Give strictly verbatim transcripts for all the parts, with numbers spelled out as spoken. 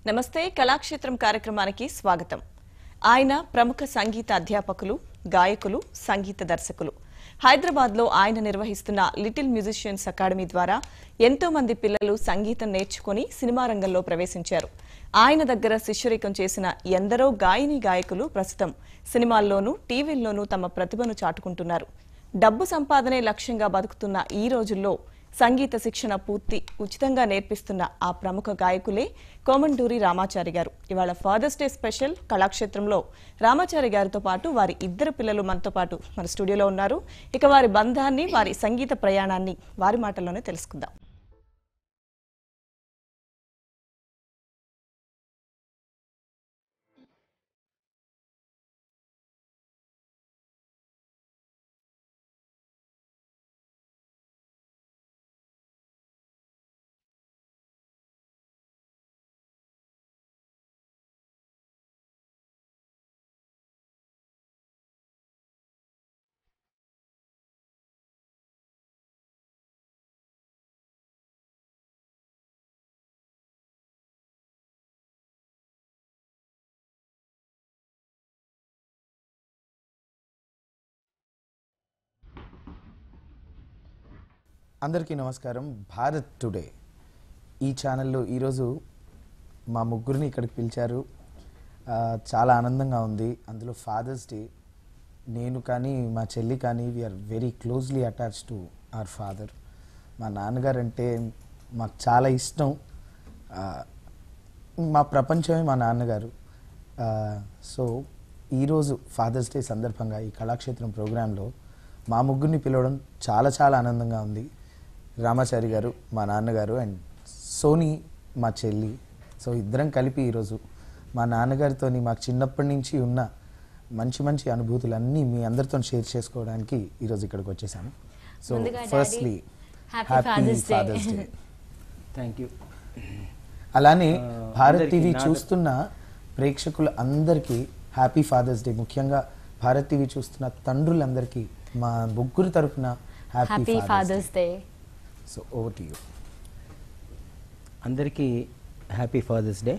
నమస్తే కళాక్షేత్రం కార్యక్రమానికి స్వాగతం. ఆయన ప్రముఖ సంగీత అధ్యాపకులు, గాయకులు, సంగీత దర్శకులు. హైదరాబాద్ లో ఆయన నిర్వహిస్తున్న లిటిల్ మ్యూజిషియన్స్ అకాడమీ ద్వారా ఎంతో మంది పిల్లలు సంగీతం నేర్చుకుని సినిమా రంగంలో ప్రవేశించారు. ఆయన దగ్గర శిష్యరికం చేసిన ఎందరో గాయని గాయకులు ప్రస్తుతం సినిమాల్లోనూ టీవీల్లోనూ తమ ప్రతిభను చాటుకుంటున్నారు. డబ్బు సంపాదనే లక్ష్యంగా బతుకుతున్న ఈ రోజుల్లో సంగీత శిక్షణ పూర్తి ఉచితంగా నేర్పిస్తున్న ఆ ప్రముఖ గాయకులే కోమండూరి రామాచారి గారు. ఇవాళ ఫాదర్స్ డే స్పెషల్ కళాక్షేత్రంలో రామాచారి గారితో పాటు వారి ఇద్దరు పిల్లలు మనతో పాటు మన స్టూడియోలో ఉన్నారు. ఇక వారి బంధాన్ని, వారి సంగీత ప్రయాణాన్ని వారి మాటల్లోనే తెలుసుకుందాం. అందరికీ నమస్కారం. భారత్ టుడే ఈ ఛానల్లో ఈరోజు మా ముగ్గురిని ఇక్కడికి పిలిచారు. చాలా ఆనందంగా ఉంది. అందులో ఫాదర్స్ డే. నేను కానీ మా చెల్లి కానీ we're very closely attached to our father. మా నాన్నగారు అంటే మాకు చాలా ఇష్టం. మా ప్రపంచమే మా నాన్నగారు. సో ఈరోజు ఫాదర్స్ డే సందర్భంగా ఈ కళాక్షేత్రం ప్రోగ్రాంలో మా ముగ్గురిని పిలవడం చాలా చాలా ఆనందంగా ఉంది. రామాచారి గారు మా నాన్నగారు అండ్ సోనీ మా చెల్లి. సో ఇద్దరం కలిపి ఈరోజు మా నాన్నగారితో మాకు చిన్నప్పటి నుంచి ఉన్న మంచి మంచి అనుభూతులన్నీ మీ అందరితో షేర్ చేసుకోవడానికి ఈరోజు ఇక్కడికి వచ్చేసాము. So firstly happy father's day. Thank you. అలానే భారత్ టీవీ చూస్తున్న ప్రేక్షకులు అందరికీ హ్యాపీ ఫాదర్స్ డే. ముఖ్యంగా భారత్ టీవీ చూస్తున్న తండ్రులందరికీ మా ముగ్గురు తరఫున happy father's day. So over to you. అందరికీ హ్యాపీ ఫాదర్స్ డే.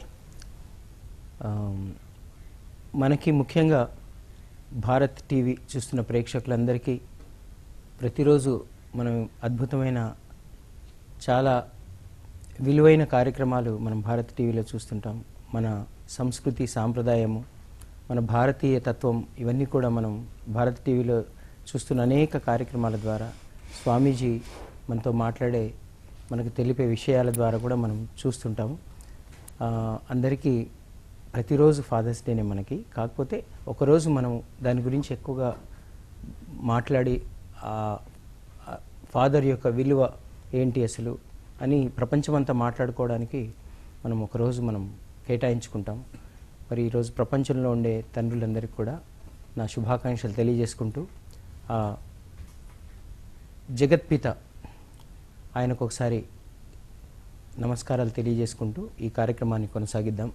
మనకి ముఖ్యంగా భారత్ టీవీ చూస్తున్న ప్రేక్షకులందరికీ ప్రతిరోజు మనం అద్భుతమైన చాలా విలువైన కార్యక్రమాలు మనం భారత్ టీవీలో చూస్తుంటాం. మన సంస్కృతి, సాంప్రదాయము, మన భారతీయ తత్వం ఇవన్నీ కూడా మనం భారత్ టీవీలో చూస్తున్న అనేక కార్యక్రమాల ద్వారా స్వామీజీ మనతో మాట్లాడే, మనకు తెలిపే విషయాల ద్వారా కూడా మనం చూస్తుంటాము. అందరికీ ప్రతిరోజు ఫాదర్స్ డేనే మనకి. కాకపోతే ఒకరోజు మనం దాని గురించి ఎక్కువగా మాట్లాడి ఫాదర్ యొక్క విలువ ఏంటి అసలు అని ప్రపంచమంతా మాట్లాడుకోవడానికి మనం ఒకరోజు మనం కేటాయించుకుంటాం. మరి ఈరోజు ప్రపంచంలో ఉండే తండ్రులందరికీ కూడా నా శుభాకాంక్షలు తెలియజేసుకుంటూ జగత్పిత ఆయనకు ఒకసారి నమస్కారాలు తెలియజేసుకుంటూ ఈ కార్యక్రమాన్ని కొనసాగిద్దాం.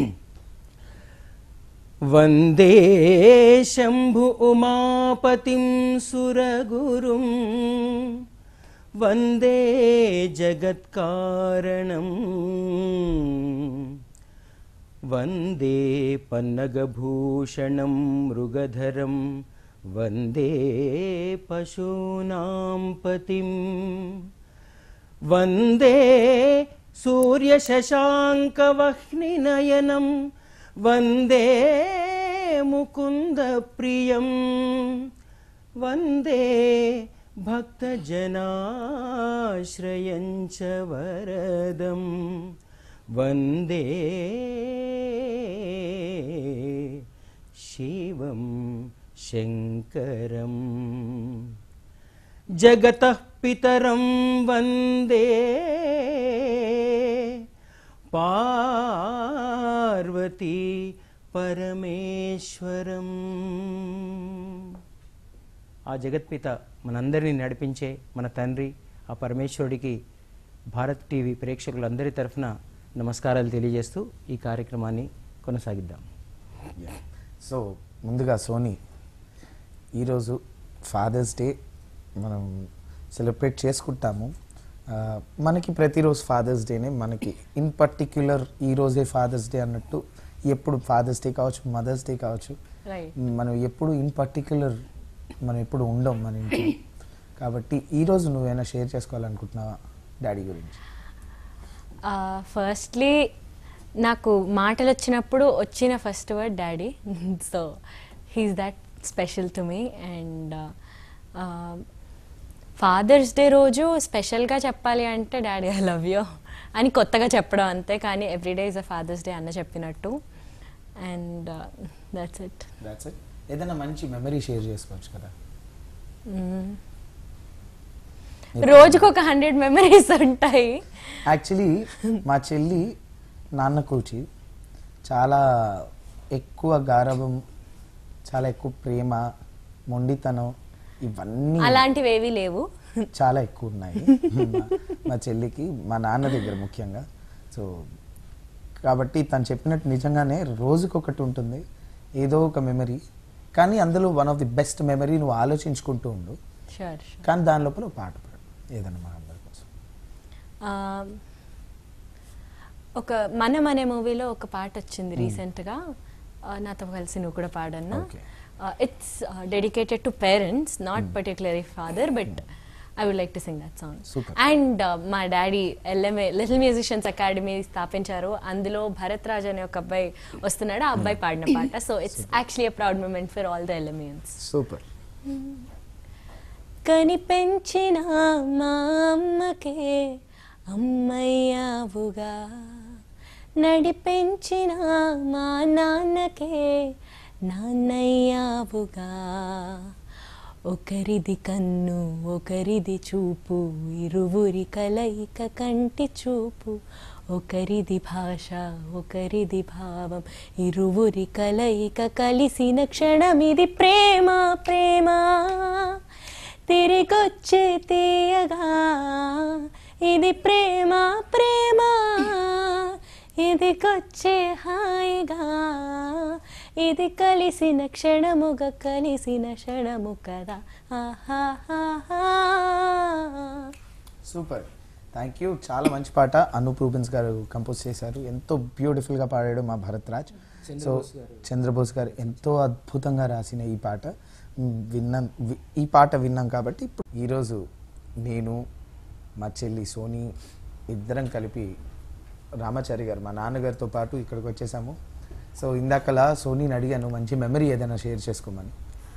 వందే శంభు ఉమాపతిం సురగురుం వందే జగత్కారణం వందే పన్నగభూషణం మృగధరం వందే పశూనాం పతిం వందే సూర్యశశాంకవహ్నినయనం వందే ముకుందప్రియం వందే భక్తజనాశ్రయం చ వరదం వందే శివం శంకరం జగతః పితరం వందే పార్వతీ పరమేశ్వరం. ఆ జగత్పిత మనందరినీ నడిపించే మన తండ్రి ఆ పరమేశ్వరుడికి భారత్ టీవీ ప్రేక్షకులందరి తరఫున నమస్కారాలు తెలియజేస్తూ ఈ కార్యక్రమాన్ని కొనసాగిద్దాం. సో ముందుగా సోనీ, ఈరోజు ఫాదర్స్ డే మనం సెలబ్రేట్ చేసుకుంటాము. ఆ, మనకి ప్రతిరోజు ఫాదర్స్ డేనే మనకి ఇన్ పర్టిక్యులర్ ఈ రోజే ఫాదర్స్ డే అన్నట్టు ఎప్పుడు ఫాదర్స్ డే కావచ్చు మదర్స్ డే కావచ్చు రైట్ మనం ఎప్పుడు ఇన్ పర్టిక్యులర్ మనం ఎప్పుడు ఉండం మన ఇంట్లో కాబట్టి ఈరోజు నువ్వేమైనా షేర్ చేసుకోవాలనుకుంటున్నావా డాడీ గురించి? ఫస్ట్లీ నాకు మాటలు వచ్చినప్పుడు వచ్చిన first word daddy. So he's that special to me. And father's day రోజు స్పెషల్గా చెప్పాలి అంటే డాడీ ఐ లవ్ యూ అని కొత్తగా చెప్పడం అంతే, కానీ everyday is a father's day అన్న చెప్పినట్టు. And that's it. That's it. ఏదైనా మంచి మెమరీ షేర్ చేసుకోవచ్చు కదా. రోజుకు ఒక హండ్రెడ్ మెమరీస్ ఉంటాయి. యాక్చువల్లీ మా చెల్లి నాన్న కూచి చాలా ఎక్కువ గారాబం, చాలా ఎక్కువ ప్రేమ, మొండితనం ఇవన్నీ అలాంటివి ఏవీ లేవు, చాలా ఎక్కువ ఉన్నాయి మా- మా చెల్లికి మా నాన్న దగ్గర ముఖ్యంగా. సో కాబట్టి తను చెప్పినట్టు నిజంగానే రోజుకొకటి ఉంటుంది ఏదో ఒక మెమరీ, కానీ అందులో one of the best memory నువ్వు ఆలోచించుకుంటూ ఉండు, షూర్ షూర్. కానీ దాని లోపల ఒక పాట పాడు ఏదన్నా మా అందరి కోసం. ఒక మనం అనే మూవీలో ఒక పాట వచ్చింది రీసెంట్గా, నాతో కలిసి నువ్వు కూడా పాడన్నా. Okay. It's dedicated to parents, not particularly father, but I would like to sing that song. Super. And మా daddy LMA little musicians academy స్థాపించారు, అందులో భరత్ రాజ్ అనే ఒక అబ్బాయి వస్తున్నాడు, ఆ అబ్బాయి పాడిన పాట. So it's actually a proud moment for all the LMAns. Super. కనిపెంచిన మా అమ్మకే అమ్మయ్యావుగా, నడిపెంచిన మా నాన్నకే నాన్నయ్యావుగా, ఒకరిది కన్ను ఒకరిది చూపు ఇరువురి కలయిక కంటి చూపు, ఒకరిది భాష ఒకరిది భావం ఇరువురి కలయిక కలిసిన క్షణమిది ప్రేమ ప్రేమ, తిరిగొచ్చే తీయగా ఇది ప్రేమ ప్రేమ, ఇదికొచ్చే హాయిగా ఇది కలిసిన క్షణముగా కలిసిన క్షణము కదా. Super, thank you. చాలా మంచి పాట అనూప్ రూబెన్స్ గారు కంపోజ్ చేశారు, ఎంతో బ్యూటిఫుల్గా పాడాడు మా భరత్ రాజ్. సో చంద్రబోస్ గారు ఎంతో అద్భుతంగా రాసిన ఈ పాట విన్నాం, వి- ఈ పాట విన్నాం కాబట్టి ఇప్పుడు ఈరోజు నేను మా చెల్లి సోనీ ఇద్దరం కలిపి రామాచారి గారు మా నాన్నగారితో పాటు ఇక్కడికి వచ్చేసాము. సో ఇందాకలా సోనీని అడిగాను మంచి మెమరీ ఏదైనా షేర్ చేసుకోమని.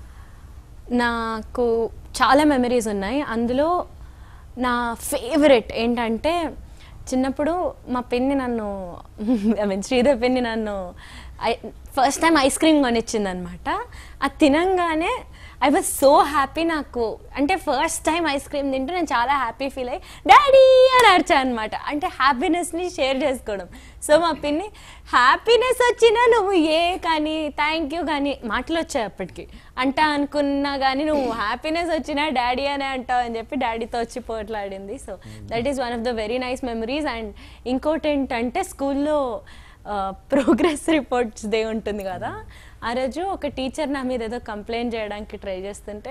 నాకు చాలా మెమరీస్ ఉన్నాయి, అందులో నా ఫేవరెట్ ఏంటంటే చిన్నప్పుడు మా పిన్ని నన్ను ఐ మీన్ శ్రీధర్ పిన్ని నన్ను ఫస్ట్ టైం ఐస్ క్రీమ్ కొనిచ్చింది అనమాట. అది తినంగానే ఐ వాజ్ సో హ్యాపీ. నాకు అంటే ఫస్ట్ టైం ఐస్ క్రీమ్ తింటే నేను చాలా హ్యాపీ ఫీల్ అయ్యి డాడీ అని అరిచాను అనమాట. అంటే హ్యాపీనెస్ని షేర్ చేసుకోవడం. సో మా పిన్ని హ్యాపీనెస్ వచ్చినా నువ్వు ఏ కానీ థ్యాంక్ యూ కానీ మాటలు వచ్చాయి అప్పటికి అంటా అనుకున్నా కానీ నువ్వు హ్యాపీనెస్ వచ్చినా డాడీ అనే అంటావు అని చెప్పి డాడీతో వచ్చి పోట్లాడింది. So that is one of the very nice memories. And ఇంకోటి ఏంటంటే స్కూల్లో ప్రోగ్రెస్ రిపోర్ట్స్ డే ఉంటుంది కదా, ఆ రోజు ఒక టీచర్ నా మీద ఏదో కంప్లైంట్ చేయడానికి ట్రై చేస్తుంటే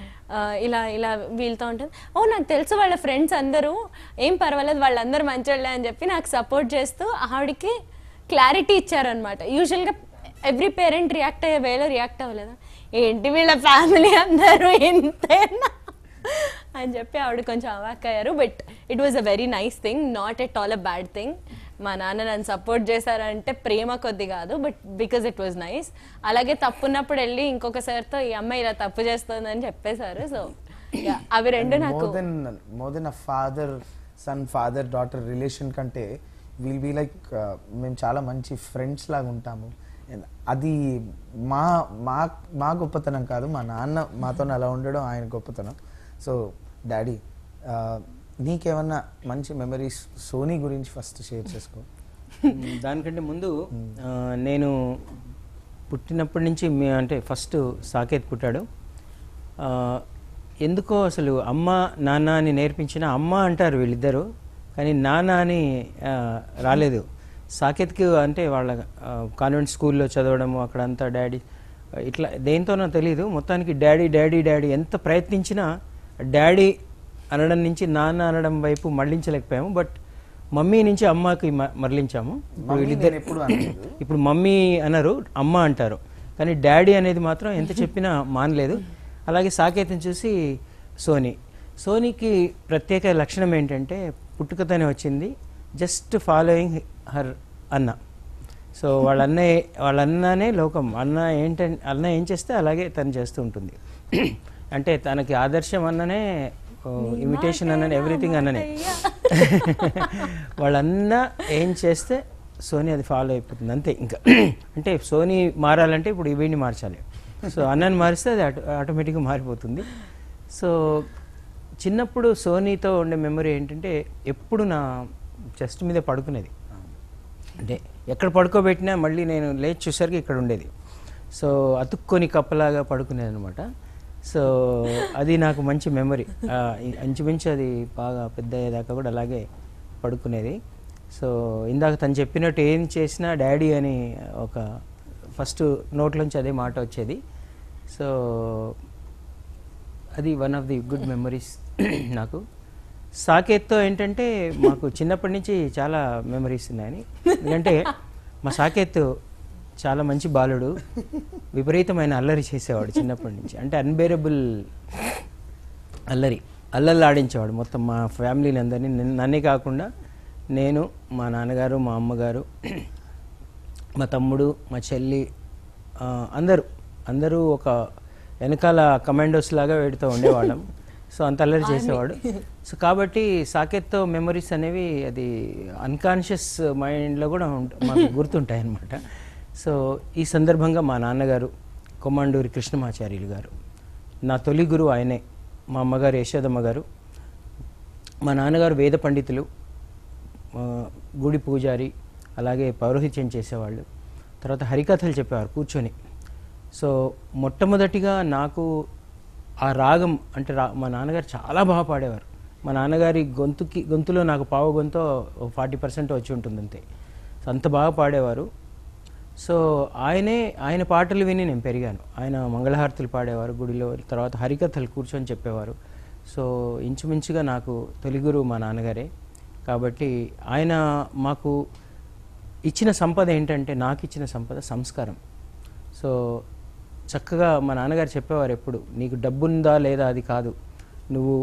ఇలా ఇలా వీళ్ళతో ఉంటుంది, ఓ నాకు తెలుసు వాళ్ళ ఫ్రెండ్స్ అందరూ ఏం పర్వాలేదు వాళ్ళందరూ మంచోళ్ళే అని చెప్పి నాకు సపోర్ట్ చేస్తూ ఆవిడకి క్లారిటీ ఇచ్చారనమాట. యూజువల్గా ఎవ్రీ పేరెంట్ రియాక్ట్ అయ్యే వేలో రియాక్ట్ అవ్వలేదా, ఏంటి వీళ్ళ ఫ్యామిలీ అందరూ ఎంతేనా అని చెప్పి ఆవిడ కొంచెం అవాక్ అయ్యారు. But it was a very nice thing, not at all a bad thing. మా నాన్న నన్ను సపోర్ట్ చేశారంటే ప్రేమ కొద్ది కాదు, but because it was nice. అలాగే తప్పున్నప్పుడు వెళ్ళి ఇంకొకసారితో ఈ అమ్మాయి ఇలా తప్పు చేస్తుందని చెప్పేశారు. సో అవి రెండు నాకు more than more than a father son father daughter relation కంటే విల్ బీ లైక్ మేము చాలా మంచి ఫ్రెండ్స్ లాగా ఉంటాము. అది మా మా మా గొప్పతనం కాదు, మా నాన్న మాతో అలా ఉండడం ఆయన గొప్పతనం. సో డాడీ నీకేమన్నా మంచి మెమరీస్ సోనీ గురించి ఫస్ట్ షేర్ చేసుకో. దానికంటే ముందు ఆ, నేను పుట్టినప్పటి నుంచి మీ అంటే ఫస్ట్ సాకేత్ పుట్టాడు. ఆ, ఎందుకో అసలు అమ్మ నాన్న అని నేర్పించిన అమ్మ అంటారు వీళ్ళిద్దరూ, కానీ నాన్న అని ఆ, రాలేదు. సాకేత్కి అంటే వాళ్ళ కాన్వెంట్ స్కూల్లో చదవడము అక్కడంతా డాడీ ఇట్లా దేంతోనో తెలియదు, మొత్తానికి డాడీ డాడీ డాడీ ఎంత ప్రయత్నించినా డాడీ అనడం నుంచి నాన్న అనడం వైపు మళ్ళించలేకపోయాము. బట్ మమ్మీ నుంచి అమ్మకి మ- మరలించాము. ఇప్పుడు వీళ్ళిద్దరు ఎప్పుడు అనలేదు. ఇప్పుడు మమ్మీ అనరు, అమ్మ అంటారు. కానీ డాడీ అనేది మాత్రం ఎంత చెప్పినా మానలేదు. అలాగే సాకేతం చూసి సోనీ సోనీకి ప్రత్యేక లక్షణం ఏంటంటే పుట్టుకతోనే వచ్చింది, జస్ట్ ఫాలోయింగ్ హర్ అన్న. సో వాళ్ళ అన్నయ్య వాళ్ళ అన్ననే లోకం. అన్న ఏంటంటే అన్న ఏం చేస్తే అలాగే తను చేస్తూ ఉంటుంది. అంటే తనకి ఆదర్శం అన్ననే, ఇమిటేషన్ అన్ననే, ఎవ్రీథింగ్ అన్ననే. వాళ్ళన్న ఏం చేస్తే సోనీ అది ఫాలో అయిపోతుంది అంతే. ఇంకా అంటే సోనీ మారాలంటే ఇప్పుడు వీడిని మార్చాలి. సో అన్నని మారిస్తే అది ఆటో ఆటోమేటిక్గా మారిపోతుంది. సో చిన్నప్పుడు సోనీతో ఉండే మెమరీ ఏంటంటే ఎప్పుడు నా చెస్ట్ మీద పడుకునేది. అంటే ఎక్కడ పడుకోబెట్టినా మళ్ళీ నేను లేచి చూసరికి ఇక్కడ ఉండేది. సో అతుక్కొని కప్పలాగా పడుకునేది అనమాట. సో అది నాకు మంచి మెమరీ. ఇంచుమించు అది బాగా పెద్ద అయ్యేదాకా కూడా అలాగే పడుకునేది. సో ఇందాక తను చెప్పినట్టు ఏం చేసినా డాడీ అని ఒక ఫస్ట్ నోట్లోంచి అదే మాట వచ్చేది. సో అది one of the good memories నాకు. సాకేత్తో ఏంటంటే మాకు చిన్నప్పటి నుంచి చాలా మెమరీస్ ఉన్నాయని. ఎందుకంటే మా సాకేత్ చాలా మంచి బాలుడు, విపరీతమైన అల్లరి చేసేవాడు చిన్నప్పటి నుంచి. అంటే అన్బేరబుల్ అల్లరి అల్లర్లు ఆడించేవాడు మొత్తం మా ఫ్యామిలీని అందరినీ. నన్నే కాకుండా నేను, మా నాన్నగారు, మా అమ్మగారు, మా తమ్ముడు, మా చెల్లి, అందరూ అందరూ ఒక వెనకాల కమాండోస్ లాగా వీడితో ఉండేవాళ్ళం. సో అంత అల్లరి చేసేవాడు. సో కాబట్టి సాకేత్తో మెమరీస్ అనేవి అది అన్కాన్షియస్ మైండ్లో కూడా మాకు గుర్తుంటాయి అన్నమాట. సో ఈ సందర్భంగా మా నాన్నగారు కొమ్మండూరి కృష్ణమాచార్యులు గారు, నా తొలి గురువు ఆయనే. మా అమ్మగారు యశోదమ్మ గారు, మా నాన్నగారు వేద పండితులు, గుడి పూజారి, అలాగే పౌరోహిత్యం చేసేవాళ్ళు. తర్వాత హరికథలు చెప్పేవారు కూర్చొని. సో మొట్టమొదటిగా నాకు ఆ రాగం అంటే రా మా నాన్నగారు చాలా బాగా పాడేవారు. మా నాన్నగారి గొంతుకి గొంతులో నాకు పావు గొంతో ఫార్టీ పర్సెంట్ వచ్చి ఉంటుంది అంతే. సో అంత బాగా పాడేవారు. సో ఆయనే ఆయన పాటలు విని నేను పెరిగాను. ఆయన మంగళహారతులు పాడేవారు గుడిలో, తర్వాత హరికథలు కూర్చొని చెప్పేవారు. సో ఇంచుమించుగా నాకు తొలి గురువు మా నాన్నగారే. కాబట్టి ఆయన మాకు ఇచ్చిన సంపద ఏంటంటే, నాకు ఇచ్చిన సంపద సంస్కారం. సో చక్కగా మా నాన్నగారు చెప్పేవారు ఎప్పుడు, నీకు డబ్బుందా లేదా అది కాదు, నువ్వు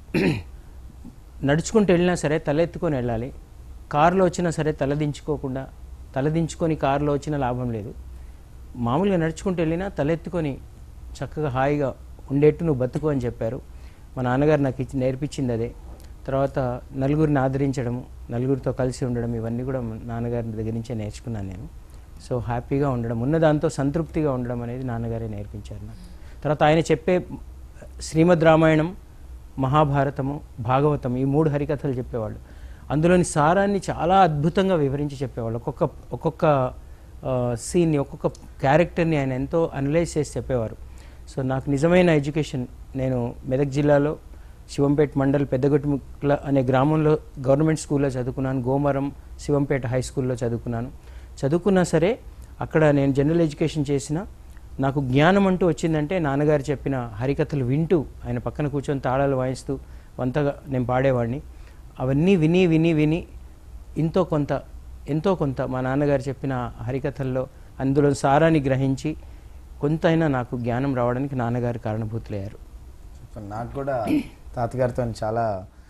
నడుచుకుంటూ వెళ్ళినా సరే తలెత్తుకొని వెళ్ళాలి, కారులో వచ్చినా సరే తలదించుకోకుండా, తలదించుకొని కారులో వచ్చిన లాభం లేదు, మామూలుగా నడుచుకుంటూ వెళ్ళినా తలెత్తుకొని చక్కగా హాయిగా ఉండేట్టు నువ్వు బతుకు అని చెప్పారు. మా నాన్నగారు నాకు ఇచ్చి నేర్పించింది అదే. తర్వాత నలుగురిని ఆదరించడము, నలుగురితో కలిసి ఉండడం, ఇవన్నీ కూడా నాన్నగారి దగ్గర నుంచే నేర్చుకున్నాను నేను. సో హ్యాపీగా ఉండడం, ఉన్న దాంతో సంతృప్తిగా ఉండడం అనేది నాన్నగారే నేర్పించారు నాకు. తర్వాత ఆయన చెప్పే శ్రీమద్ రామాయణం, మహాభారతము, భాగవతం, ఈ మూడు హరికథలు చెప్పేవాళ్ళు. అందులోని సారాన్ని చాలా అద్భుతంగా వివరించి చెప్పేవాళ్ళు. ఒక్కొక్క ఒక్కొక్క సీన్ని, ఒక్కొక్క క్యారెక్టర్ని ఆయన ఎంతో అనలైజ్ చేసి చెప్పేవారు. సో నాకు నిజమైన ఎడ్యుకేషన్, నేను మెదక్ జిల్లాలో శివంపేట మండల్ పెద్దగొట్టుముక్ల అనే గ్రామంలో గవర్నమెంట్ స్కూల్లో చదువుకున్నాను. గోమరం శివంపేట హై స్కూల్లో చదువుకున్నాను. చదువుకున్నా సరే అక్కడ నేను జనరల్ ఎడ్యుకేషన్ చేసిన, నాకు జ్ఞానం అంటూ వచ్చిందంటే నాన్నగారు చెప్పిన హరికథలు వింటూ, ఆయన పక్కన కూర్చొని తాళాలు వాయిస్తూ వంతగా నేను పాడేవాడిని. అవన్నీ విని విని విని ఎంతో కొంత ఎంతో కొంత మా నాన్నగారు చెప్పిన హరికథల్లో అందులో సారాన్ని గ్రహించి కొంతైనా నాకు జ్ఞానం రావడానికి నాన్నగారు కారణభూతులయ్యారు. నాకు కూడా తాతగారితో చాలా,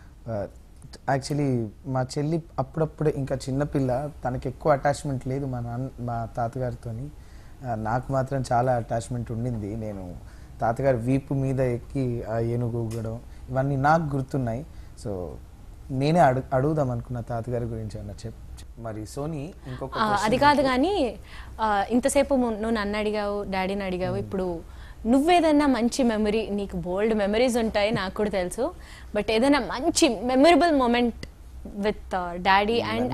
యాక్చువల్లీ మా చెల్లి అప్పుడప్పుడు ఇంకా చిన్నపిల్ల, తనకి ఎక్కువ అటాచ్మెంట్ లేదు మా నాన్న మా తాతగారితో. నాకు మాత్రం చాలా అటాచ్మెంట్ ఉండింది. నేను తాతగారి వీపు మీద ఎక్కి ఆ ఏనుగు ఊగడం ఇవన్నీ నాకు గుర్తున్నాయి. సో నేనే అడు అడుగుదాం అనుకున్న తాతగారి గురించి అన్న చెప్ మరి సోనీ ఇంకొక అది కాదు కానీ ఇంతసేపు నువ్వు నన్ను అడిగావు, డాడీని అడిగావు, ఇప్పుడు నువ్వేదన్నా మంచి మెమరీ, నీకు బోల్డ్ మెమరీస్ ఉంటాయి నాకు కూడా తెలుసు, బట్ ఏదైనా మంచి memorable moment with daddy and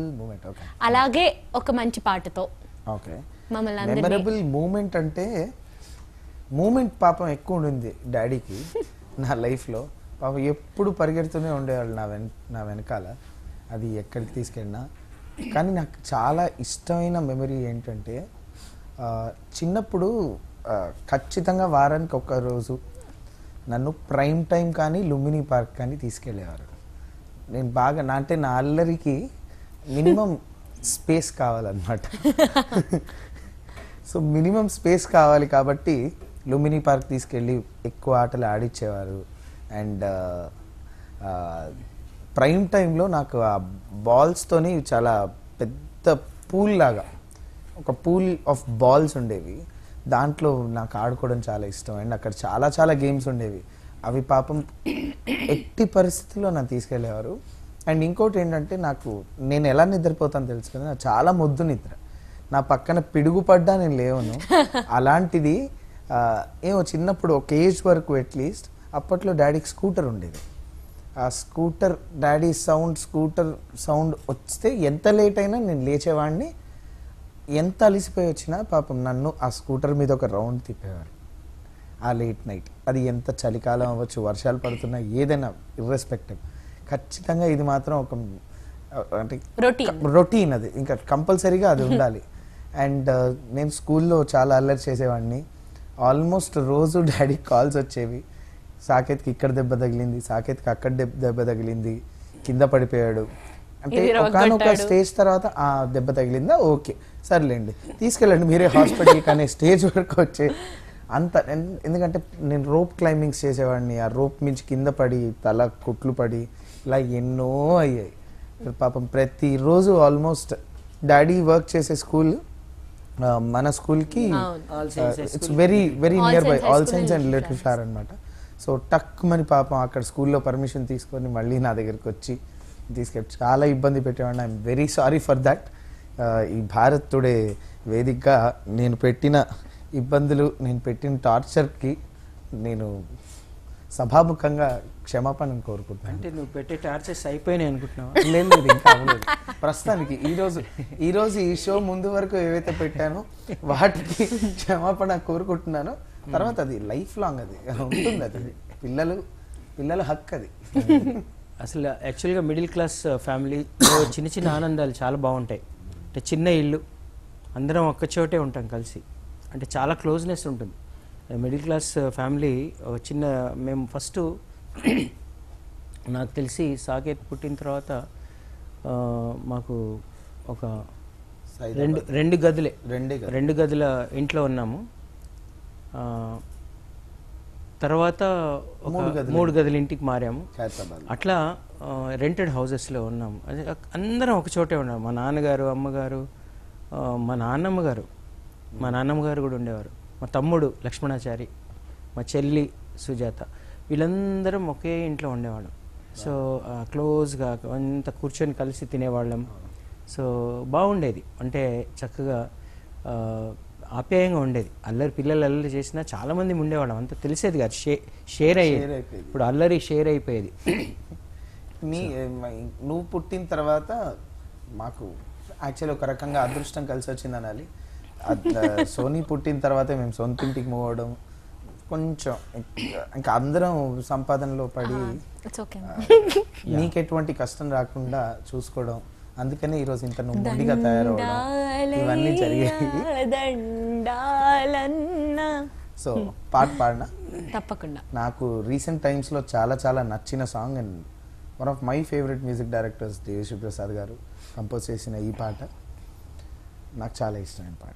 అలాగే ఒక మంచి పాటతో ఓకే మమ్మల్ని మెమరబుల్ మూమెంట్ అంటే, మూమెంట్ పాపం ఎక్కువ ఉండింది డాడీకి నా లైఫ్లో. పాపం ఎప్పుడు పరిగెడుతూనే ఉండేవాళ్ళు నా వెన నా వెనకాల, అది ఎక్కడికి తీసుకెళ్ళినా. కానీ నాకు చాలా ఇష్టమైన మెమరీ ఏంటంటే, చిన్నప్పుడు ఖచ్చితంగా వారానికి ఒక్క రోజు నన్ను ప్రైమ్ టైం కానీ లుంబిని పార్క్ కానీ తీసుకెళ్ళేవారు. నేను బాగా నా అంటే నా అల్లరికి మినిమం స్పేస్ కావాలన్నమాట. సో మినిమం స్పేస్ కావాలి కాబట్టి లుంబిని పార్క్ తీసుకెళ్ళి ఎక్కువ ఆటలు ఆడిచ్చేవారు. అండ్ ప్రైమ్ టైంలో నాకు ఆ బాల్స్తోని చాలా పెద్ద పూల్ లాగా ఒక పూల్ ఆఫ్ బాల్స్ ఉండేవి. దాంట్లో నాకు ఆడుకోవడం చాలా ఇష్టం. అండ్ అక్కడ చాలా చాలా గేమ్స్ ఉండేవి. అవి పాపం ఎట్టి పరిస్థితుల్లో నన్ను తీసుకెళ్ళేవారు. అండ్ ఇంకోటి ఏంటంటే నాకు నేను ఎలా నిద్రపోతాను తెలుసు కదా, నాకు చాలా మొద్దు నిద్ర. నా పక్కన పిడుగు పడ్డా నేను లేవను. అలాంటిది ఏమో చిన్నప్పుడు ఒక ఏజ్ వరకు అట్లీస్ట్ అప్పట్లో డాడీకి స్కూటర్ ఉండేది. ఆ scooter daddy sound scooter sound వస్తే ఎంత లేట్ అయినా నేను లేచేవాడిని. ఎంత అలిసిపోయి వచ్చినా పాపం నన్ను ఆ స్కూటర్ మీద ఒక రౌండ్ తిప్పేవారు ఆ లేట్ నైట్. అది ఎంత చలికాలం అవ్వచ్చు, వర్షాలు పడుతున్నా, ఏదైనా ఇర్రెస్పెక్టివ్, ఖచ్చితంగా ఇది మాత్రం ఒక అంటే రొటీన్, అది ఇంకా కంపల్సరీగా అది ఉండాలి. అండ్ నేను స్కూల్లో చాలా అల్లరి చేసేవాడిని. ఆల్మోస్ట్ రోజు డాడీకి కాల్స్ వచ్చేవి, సాకేత్కి ఇక్కడ దెబ్బ తగిలింది, సాకేత్కి అక్కడ దెబ్బ తగిలింది, కింద పడిపోయాడు అంటే. ఒకనొక స్టేజ్ తర్వాత ఆ దెబ్బ తగిలిందా, ఓకే సర్లేండి తీసుకెళ్ళండి మీరే హాస్పిటల్ కానీ స్టేజ్ వరకు వచ్చే అంత. ఎందుకంటే నేను రోప్ క్లైంబింగ్స్ చేసేవాడిని. ఆ రోప్ మించి కింద పడి తల కుట్లు పడి ఇలా ఎన్నో అయ్యాయి పాపం. ప్రతిరోజు ఆల్మోస్ట్ డాడీ వర్క్ చేసే స్కూల్ మన స్కూల్కి it's very very nearby, All Saints and Little Flower అనమాట. సో టక్ మని పాపం అక్కడ స్కూల్లో పర్మిషన్ తీసుకొని మళ్ళీ నా దగ్గరికి వచ్చి తీసుకెళ్ళి చాలా ఇబ్బంది పెట్టేవాడిని. I'm very sorry for that. ఈ భారత్ టుడే వేదికగా నేను పెట్టిన ఇబ్బందులు, నేను పెట్టిన టార్చర్కి నేను సభాముఖంగా క్షమాపణ కోరుకుంటున్నాను. అంటే నువ్వు పెట్టే టార్చర్స్ అయిపోయినాయి అనుకుంటున్నావా? లేదు, ఇంకా అవ్వలేదు ప్రస్తుతానికి. ఈరోజు ఈరోజు ఈ షో ముందు వరకు ఏవైతే పెట్టానో వాటికి క్షమాపణ కోరుకుంటున్నాను. తర్వాత అది లైఫ్ లాంగ్ అది ఉంటుంది. అది పిల్లలు పిల్లల హక్కు అది. అసలు యాక్చువల్గా మిడిల్ క్లాస్ ఫ్యామిలీలో చిన్న చిన్న ఆనందాలు చాలా బాగుంటాయి. అంటే చిన్న ఇల్లు, అందరం ఒక్క చోటే ఉంటాం కలిసి, అంటే చాలా క్లోజ్నెస్ ఉంటుంది. మిడిల్ క్లాస్ ఫ్యామిలీ చిన్న, మేము ఫస్ట్ నాకు తెలిసి సాకేత్ పుట్టిన తర్వాత మాకు ఒక రెండు రెండు గదులే రెండు గదుల ఇంట్లో ఉన్నాము. తర్వాత ఒక మూడు గదుల ఇంటికి మారాము. అట్లా రెంటెడ్ హౌసెస్లో ఉన్నాము. అదే అందరం ఒక చోటే ఉన్నాము. మా నాన్నగారు, అమ్మగారు, మా నాన్నమ్మ గారు మా నాన్నమ్మ గారు కూడా ఉండేవారు, మా తమ్ముడు లక్ష్మణాచారి, మా చెల్లి సుజాత, వీళ్ళందరం ఒకే ఇంట్లో ఉండేవాళ్ళం. సో క్లోజ్గా అంత కూర్చొని కలిసి తినేవాళ్ళం. సో బాగుండేది, అంటే చక్కగా ఆప్యాయంగా ఉండేది. అల్లరి పిల్లలు అల్లరి చేసినా చాలామంది ఉండేవాళ్ళం, అంత తెలిసేది కాదు, షే షేర్ అయ్యేది. ఇప్పుడు అల్లరి షేర్ అయిపోయేది. నీ నువ్వు పుట్టిన తర్వాత మాకు యాక్చువల్లీ ఒక రకంగా అదృష్టం కలిసి వచ్చింది అనాలి. సోనీ పుట్టిన తర్వాతే మేము సొంత ఇంటికి మూవ్ అవ్వడం, కొంచెం ఇంకా అందరం సంపాదనలో పడి నీకు ఎటువంటి కష్టం రాకుండా చూసుకోవడం, అందుకనే ఈరోజు ఇంత నువ్వు ముందుగా తయారవడం ఇవన్నీ జరిగాయి. సో పాట పాడినా తప్పకుండా. నాకు రీసెంట్ టైమ్స్లో చాలా చాలా నచ్చిన song and one of my favourite music directors Devi Sri Prasad garu compose చేసిన ఈ పాట నాకు చాలా ఇష్టమైన పాట.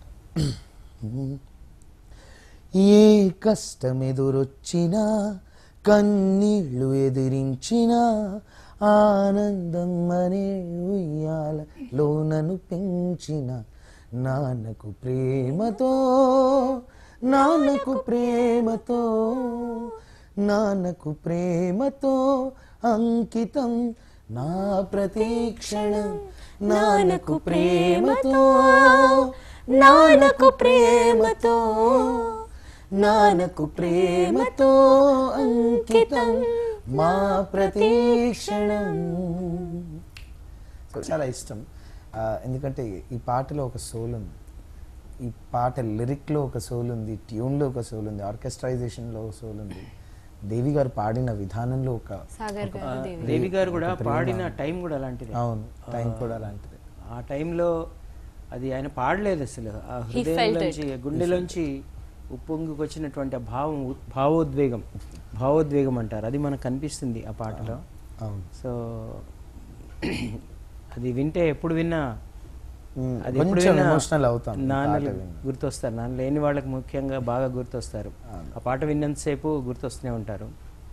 ఏ కష్టం ఎదురొచ్చినా, కన్నీళ్ళు ఎదిరించినా, ఆనందం అనే ఉయ్యాలలో నన్ను పెంచిన నాన్నకు ప్రేమతో, నాన్నకు ప్రేమతో, నాన్నకు ప్రేమతో అంకితం నా ప్రతీక్షణం, నాన్నకు ప్రేమతో, నాన్నకు ప్రేమతో, నాన్నకు ప్రేమతో అంకితం మా ప్రతీక్షణం. చాలా ఇష్టం, ఎందుకంటే ఈ పాటలో ఒక సోల్ ఉంది, ఈ పాట లిరిక్లో ఒక సోల్ ఉంది, ట్యూన్లో ఒక సోల్ ఉంది, ఆర్కెస్ట్రైజేషన్లో ఒక సోల్ ఉంది, దేవి గారు పాడిన విధానంలో ఒక, దేవి గారు కూడా పాడిన టైం కూడా అలాంటిది. అవును, టైం కూడా అలాంటిది. ఆ టైంలో అది ఆయన పాడలేదు అసలు, ఆ హృదయంలోంచి గుండెలోంచి ఉప్పొంగుకు వచ్చినటువంటి ఆ భావం భావోద్వేగం భావోద్వేగం అంటారు, అది మనకు కనిపిస్తుంది ఆ పాటలో. అవును. సో అది వింటే ఎప్పుడు విన్నా మ్మ్. అది ఎప్పుడు కొంచెం విన్నా ఎమోషనల్ అవుతాం నాన్నలు పాట విని. గుర్తొస్తారు, నాన్న లేని వాళ్ళకి ముఖ్యంగా బాగా గుర్తొస్తారు. ఆ పాట విన్నంతసేపు గుర్తొస్తూనే ఉంటారు.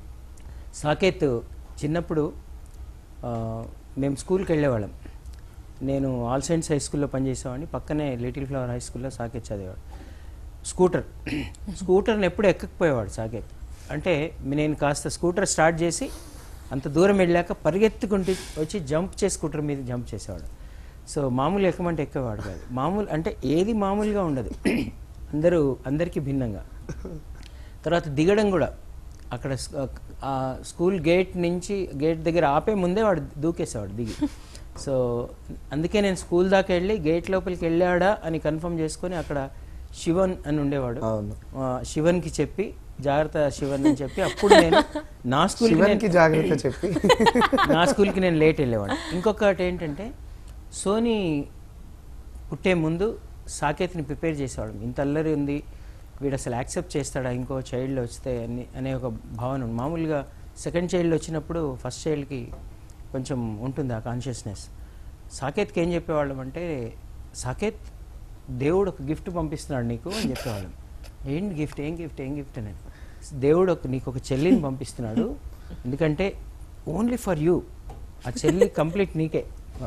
సాకేత్ చిన్నప్పుడు ఆ, మేము స్కూల్కి వెళ్ళేవాళ్ళం. నేను ఆల్ సైన్స్ హై స్కూల్లో పనిచేసేవాడిని, పక్కనే లిటిల్ ఫ్లవర్ హై స్కూల్లో సాకేత్ చదివేవాడు. స్కూటర్ స్కూటర్ని ఎప్పుడు ఎక్కకపోయేవాడు సాకేత్. అంటే నేను కాస్త స్కూటర్ స్టార్ట్ చేసి అంత దూరం వెళ్ళాక పరిగెత్తుకుంటూ వచ్చి జంప్ చేసి స్కూటర్ మీద జంప్ చేసేవాడు. సో మామూలు ఎక్కమంటే ఎక్కేవాడు కాదు, మామూలు అంటే ఏది మామూలుగా ఉండదు, అందరూ అందరికీ భిన్నంగా. తర్వాత దిగడం కూడా అక్కడ ఆ స్కూల్ గేట్ నుంచి గేట్ దగ్గర ఆపే ముందే వాడు దూకేసేవాడు దిగి. సో అందుకే నేను స్కూల్ దాకా వెళ్ళి గేట్ లోపలికి వెళ్ళాడా అని కన్ఫర్మ్ చేసుకొని అక్కడ శివన్ అని ఉండేవాడు, అవును. ఆ, శివన్కి చెప్పి జాగ్రత్త శివన్ అని చెప్పి అప్పుడు నేను నా స్కూల్కి శివన్కి జాగ్రత్త చెప్పి నా స్కూల్కి నేను లేట్ వెళ్ళేవాడు. ఇంకొకటి ఏంటంటే సోనీ పుట్టే ముందు సాకేత్ని ప్రిపేర్ చేసేవాడు. ఇంత అల్లరి ఉంది, వీడు అసలు యాక్సెప్ట్ చేస్తాడా ఇంకో చైల్డ్ వస్తే అని అనే ఒక భావన ఉంది. మామూలుగా సెకండ్ చైల్డ్ వచ్చినప్పుడు ఫస్ట్ చైల్డ్కి కొంచెం ఉంటుంది ఆ కాన్షియస్నెస్. సాకేత్కి ఏం చెప్పేవాళ్ళం అంటే, సాకేత్ దేవుడు ఒక గిఫ్ట్ పంపిస్తున్నాడు నీకు అని చెప్పేవాళ్ళం. ఏంటి గిఫ్ట్, ఏం గిఫ్ట్ ఏం గిఫ్ట్ అని. దేవుడు ఒక నీకు ఒక చెల్లిని పంపిస్తున్నాడు, ఎందుకంటే ఓన్లీ ఫర్ యూ, ఆ చెల్లి కంప్లీట్ నీకే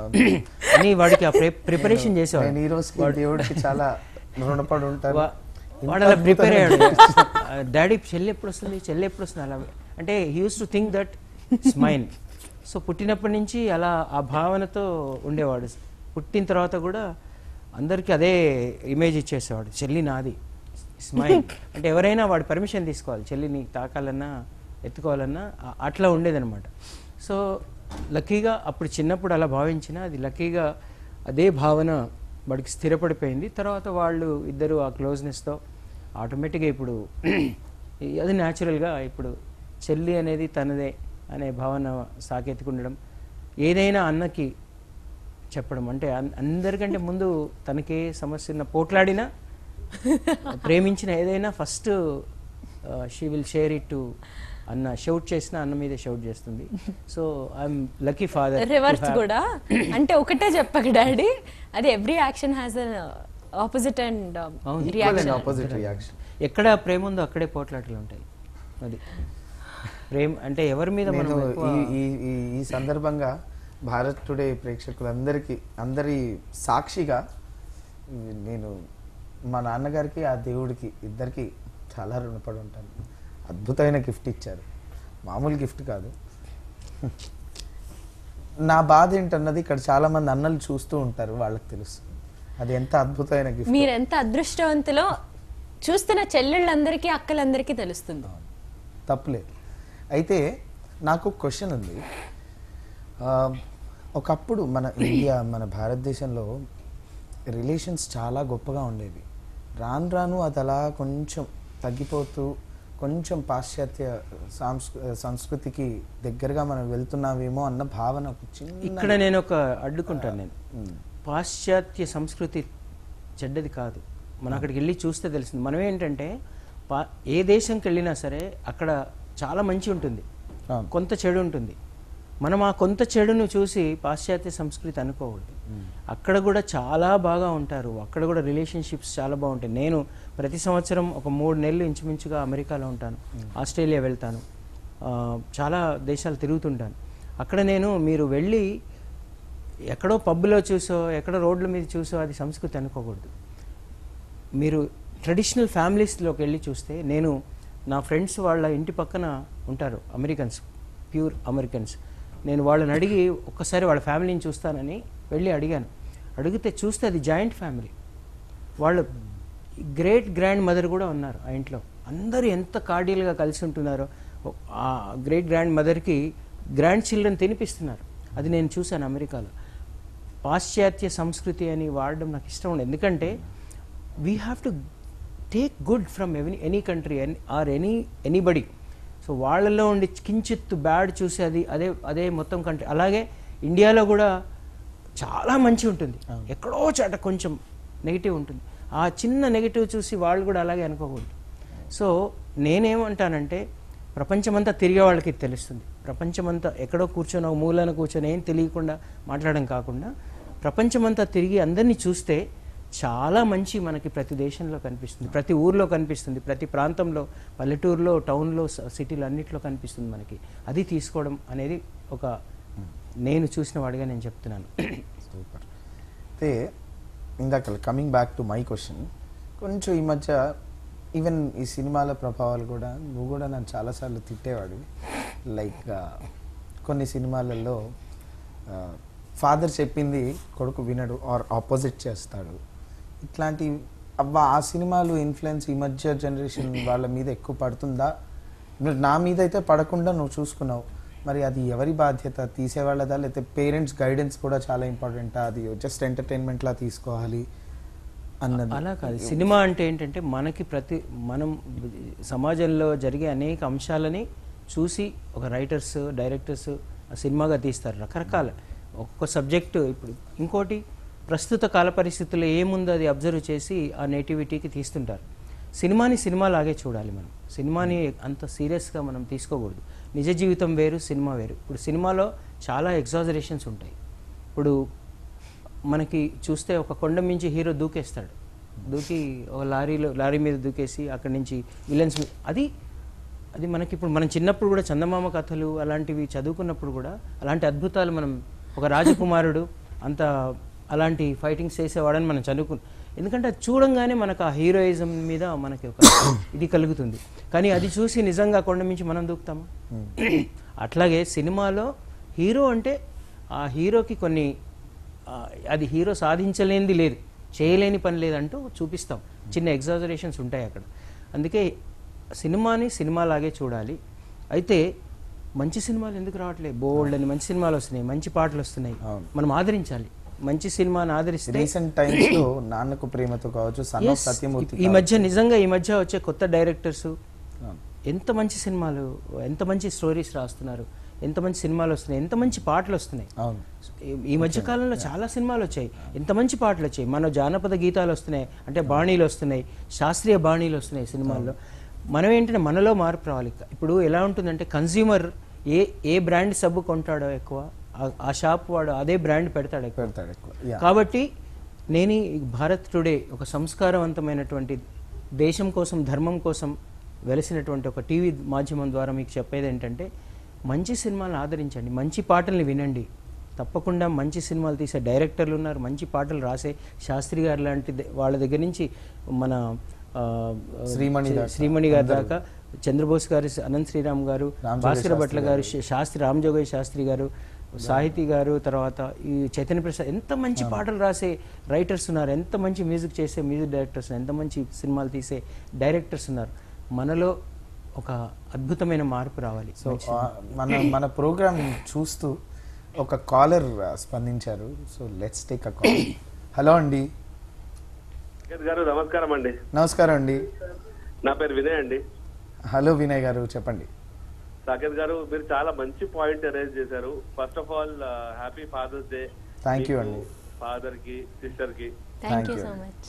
అని వాడికి ఆ ప్రిపరేషన్ చేసేవాడు. నేను ఈ రోజుకి దేవుడికి చాలా రుణపడి ఉంటాను. వాడు అలా ప్రిపేర్ అయ్యాడు. డాడీ చెల్లి ఎప్పుడు వస్తుంది, చెల్లి ఎప్పుడు వస్తుంది అలా అంటే he used to think that it's mine. So పుట్టినప్పటి నుంచి అలా ఆ భావనతో ఉండేవాడు. పుట్టిన తర్వాత కూడా అందరికీ అదే ఇమేజ్ ఇచ్చేసేవాడు, చెల్లి నాది, ఇట్స్ మైన్. అంటే ఎవరైనా వాడు పర్మిషన్ తీసుకోవాలి, చెల్లిని తాకాలన్నా ఎత్తుకోవాలన్నా అట్లా ఉండేదన్నమాట. సో లక్కీగా అప్పుడు చిన్నప్పుడు అలా భావించిన అది లక్కీగా అదే భావన వాడికి స్థిరపడిపోయింది. తర్వాత వాళ్ళు ఇద్దరు ఆ క్లోజ్నెస్తో ఆటోమేటిక్గా ఇప్పుడు అది న్యాచురల్గా ఇప్పుడు చెల్లి అనేది తనదే అనే భావన సాకేత్కు ఉండడం, ఏదైనా అన్నకి చెప్పడం. అంటే అందరికంటే ముందు తనకే సమస్య ఉన్న పోట్లాడినా ప్రేమించిన ఏదైనా first she will share it to అన్న. షౌట్ చేసిన అన్న మీదే షౌట్ చేస్తుంది. So I'm lucky father. Reverse కూడా అంటే ఒకటే చెప్పక డాడీ, అది every action has an opposite and reaction. Opposite reaction. ఎక్కడ ప్రేమ ఉందో అక్కడే పోట్లాటలు ఉంటాయి. అది ప్రేమ అంటే ఎవరి మీద మనం నేను ఎక్కువ- ఈ- ఈ- ఈ- ఈ సందర్భంగా భారత్ టుడే ప్రేక్షకులందరికీ అందరి సాక్షిగా నేను మా నాన్నగారికి ఆ దేవుడికి ఇద్దరికి చాలా రుణపడి ఉంటాను. అద్భుతమైన గిఫ్ట్ ఇచ్చారు, మామూలు గిఫ్ట్ కాదు. నా బాధ ఏంటన్నది ఇక్కడ చాలా మంది అన్నలు చూస్తూ ఉంటారు, వాళ్ళకి తెలుసు అది ఎంత అద్భుతమైన గిఫ్ట్. మీరు ఎంత అదృష్టవంతులో చూస్తున్న చెల్లెళ్ళందరికీ అక్కలందరికీ తెలుస్తుంది. తప్పులేదు. అయితే నాకు క్వశ్చన్ ఉంది. ఆ, ఒకప్పుడు మన ఇండియా మన భారతదేశంలో రిలేషన్స్ చాలా గొప్పగా ఉండేవి. రాను రాను అది అలా కొంచెం తగ్గిపోతూ కొంచెం పాశ్చాత్య సాంస్కృ సంస్కృతికి దగ్గరగా మనం వెళ్తున్నామేమో అన్న భావన ఒక చిన్న ఇక్కడ నేను ఒక అడ్డుకుంటాను. నేను పాశ్చాత్య సంస్కృతి చెడ్డది కాదు, మనం అక్కడికి వెళ్ళి చూస్తే తెలిసింది. మనం ఏంటంటే పా ఏ దేశంకి వెళ్ళినా సరే అక్కడ చాలా మంచి ఉంటుంది, అవును. కొంత చెడు ఉంటుంది. మనం ఆ కొంత చెడును చూసి పాశ్చాత్య సంస్కృతి అనుకోకూడదు. అక్కడ కూడా చాలా బాగా ఉంటారు, అక్కడ కూడా రిలేషన్షిప్స్ చాలా బాగుంటాయి. నేను ప్రతి సంవత్సరం ఒక మూడు నెలలు ఇంచుమించుగా అమెరికాలో ఉంటాను, ఆస్ట్రేలియా వెళ్తాను, ఆ, చాలా దేశాలు తిరుగుతుంటాను. అక్కడ నేను మీరు వెళ్ళి ఎక్కడో పబ్లో చూసో ఎక్కడో రోడ్ల మీద చూసో అది సంస్కృతి అనుకోకూడదు. మీరు ట్రెడిషనల్ ఫ్యామిలీస్లోకి వెళ్ళి చూస్తే, నేను నా ఫ్రెండ్స్ వాళ్ళ ఇంటి పక్కన ఉంటారు అమెరికన్స్, ప్యూర్ అమెరికన్స్. నేను వాళ్ళని అడిగి ఒక్కసారి వాళ్ళ ఫ్యామిలీని చూస్తానని వెళ్ళి అడిగాను. అడిగితే చూస్తే అది జాయింట్ ఫ్యామిలీ. వాళ్ళు గ్రేట్ గ్రాండ్ మదర్ కూడా ఉన్నారు ఆ ఇంట్లో. అందరూ ఎంత కార్డియల్గా కలిసి ఉంటున్నారో. ఆ గ్రేట్ గ్రాండ్ మదర్కి గ్రాండ్ చిల్డ్రన్ తినిపిస్తున్నారు. అది నేను చూశాను అమెరికాలో. పాశ్చాత్య సంస్కృతి అని వాడడం నాకు ఇష్టం ఉండదు, ఎందుకంటే we have to take good from any any country or any anybody. So వాళ్ళల్లో ఉండి కించిత్తు బ్యాడ్ చూసి అది అదే అదే మొత్తం కంట్రీ. అలాగే ఇండియాలో కూడా చాలా మంచి ఉంటుంది, ఎక్కడో చాట కొంచెం నెగిటివ్ ఉంటుంది. ఆ చిన్న నెగిటివ్ చూసి వాళ్ళు కూడా అలాగే అనుకోకూడదు. సో నేనేమంటానంటే ప్రపంచమంతా తిరిగే వాళ్ళకి ఇది తెలుస్తుంది. ప్రపంచమంతా ఎక్కడో కూర్చొని ఒక మూలన కూర్చొని ఏం తెలియకుండా మాట్లాడడం కాకుండా ప్రపంచమంతా తిరిగి అందరినీ చూస్తే చాలా మంచి మనకి ప్రతి దేశంలో కనిపిస్తుంది, ప్రతి ఊర్లో కనిపిస్తుంది, ప్రతి ప్రాంతంలో, పల్లెటూరులో, టౌన్లో, సిటీలో అన్నిట్లో కనిపిస్తుంది మనకి. అది తీసుకోవడం అనేది ఒక నేను చూసిన వాడిగా నేను చెప్తున్నాను. సూపర్. అయితే ఇందాక coming back to my question, కొంచెం ఈ మధ్య ఈవెన్ ఈ సినిమాల ప్రభావాలు కూడా నువ్వు కూడా నన్ను చాలాసార్లు తిట్టేవాడు. లైక్ కొన్ని సినిమాలలో ఫాదర్ చెప్పింది కొడుకు వినడు ఆర్ ఆపోజిట్ చేస్తాడు. ఇట్లాంటి అవ్వ ఆ సినిమాలు ఇన్ఫ్లుయెన్స్ ఈ మధ్య జనరేషన్ వాళ్ళ మీద ఎక్కువ పడుతుందా? నా మీద అయితే పడకుండా నువ్వు చూసుకున్నావు, మరి అది ఎవరి బాధ్యత? తీసేవాళ్ళదా, లేకపోతే పేరెంట్స్ గైడెన్స్ కూడా చాలా ఇంపార్టెంటా? అది జస్ట్ ఎంటర్టైన్మెంట్లా తీసుకోవాలి అన్నది? అలా కాదు. సినిమా అంటే ఏంటంటే మనకి ప్రతి మనం సమాజంలో జరిగే అనేక అంశాలని చూసి ఒక రైటర్స్, డైరెక్టర్స్ సినిమాగా తీస్తారు. రకరకాల ఒక్కొక్క సబ్జెక్టు. ఇప్పుడు ఇంకోటి ప్రస్తుత కాల పరిస్థితుల్లో ఏముందో అది అబ్జర్వ్ చేసి ఆ నేటివిటీకి తీస్తుంటారు. సినిమాని సినిమాలాగే చూడాలి మనం. సినిమాని అంత సీరియస్గా మనం తీసుకోకూడదు. నిజ జీవితం వేరు, సినిమా వేరు. ఇప్పుడు సినిమాలో చాలా ఎగ్జాజరేషన్స్ ఉంటాయి. ఇప్పుడు మనకి చూస్తే ఒక కొండ మించి హీరో దూకేస్తాడు, దూకి ఒక లారీలో లారీ మీద దూకేసి అక్కడి నుంచి విలన్స్, అది అది మనకి ఇప్పుడు మనం చిన్నప్పుడు కూడా చందమామ కథలు అలాంటివి చదువుకున్నప్పుడు కూడా అలాంటి అద్భుతాలు మనం ఒక రాజకుమారుడు అంత అలాంటి ఫైటింగ్స్ చేసేవాడని మనం చదువుకున్నాం. ఎందుకంటే అది చూడంగానే మనకు ఆ హీరోయిజం మీద మనకి ఒక ఇది కలుగుతుంది. కానీ అది చూసి నిజంగా కొండ మించి మనం దూకుతామా? అట్లాగే సినిమాలో హీరో అంటే ఆ హీరోకి కొన్ని అది హీరో సాధించలేనిది లేదు, చేయలేని పని లేదంటూ చూపిస్తాం. చిన్న ఎగ్జాజరేషన్స్ ఉంటాయి అక్కడ. అందుకే సినిమాని సినిమాలాగే చూడాలి. అయితే మంచి సినిమాలు ఎందుకు రావట్లేదు? బోల్డ్ అని మంచి సినిమాలు వస్తున్నాయి, మంచి పాటలు వస్తున్నాయి. మనం ఆదరించాలి. మంచి సినిమాని ఆదరిస్తే రీసెంట్ టైమ్స్ లో నాన్నకు ప్రేమతో కావచ్చు, సన్ ఆఫ్ సత్యమూర్తి, ఈ మధ్య నిజంగా ఈ మధ్య వచ్చే కొత్త డైరెక్టర్స్ ఎంత మంచి సినిమాలు, ఎంత మంచి స్టోరీస్ రాస్తున్నారు, ఎంత మంచి సినిమాలు వస్తున్నాయి, ఎంత మంచి పాటలు వస్తున్నాయి. ఈ మధ్య కాలంలో చాలా సినిమాలు వచ్చాయి, ఎంత మంచి పాటలు వచ్చాయి. మన జానపద గీతాలు వస్తున్నాయి, అంటే బాణీలు వస్తున్నాయి, శాస్త్రీయ బాణీలు వస్తున్నాయి సినిమాల్లో. మనం ఏంటంటే మనలో మార్పు రావాలి. ఇప్పుడు ఎలా ఉంటుందంటే కన్జ్యూమర్ ఏ ఏ బ్రాండ్ సబ్బు కొంటాడో ఎక్కువ, ఆ షాప్ వాడు అదే బ్రాండ్ పెడతాడు పెడతాడు ఎక్కువ. కాబట్టి నేను భారత్ టుడే ఒక సంస్కారవంతమైనటువంటి దేశం కోసం, ధర్మం కోసం వెలిసినటువంటి ఒక టీవీ మాధ్యమం ద్వారా మీకు చెప్పేది ఏంటంటే మంచి సినిమాలను ఆదరించండి, మంచి పాటల్ని వినండి. తప్పకుండా మంచి సినిమాలు తీసే డైరెక్టర్లు ఉన్నారు, మంచి పాటలు రాసే శాస్త్రి గారు లాంటి వాళ్ళ దగ్గర నుంచి మన శ్రీమణి శ్రీమణి గారి దాకా, చంద్రబోస్ గారు, అనంత్ శ్రీరామ్ గారు, భాస్కర భట్ల గారు, శాస్త్రి రామజోగయ్య శాస్త్రి గారు, సాహితీ గారు, తర్వాత ఈ చైతన్య ప్రసాద్, ఎంత మంచి పాటలు రాసే రైటర్స్ ఉన్నారు, ఎంత మంచి మ్యూజిక్ చేసే మ్యూజిక్ డైరెక్టర్స్, ఎంత మంచి సినిమాలు తీసే డైరెక్టర్స్ ఉన్నారు. మనలో ఒక అద్భుతమైన మార్పు రావాలి. సో మన మన ప్రోగ్రామ్ చూస్తూ ఒక కాలర్ స్పందించారు. So let's take a call. Hello అండి. గారు నమస్కారం అండి. నమస్కారం అండి. నా పేరు వినయ్ అండి. హలో వినయ్ గారు, చెప్పండి. సాకేత్ గారు, మీరు చాలా మంచి పాయింట్ అరేంజ్ చేశారు. First of all happy father's day. Thank you అండి. ఫాదర్ కి, సిస్టర్ కి thank you so much.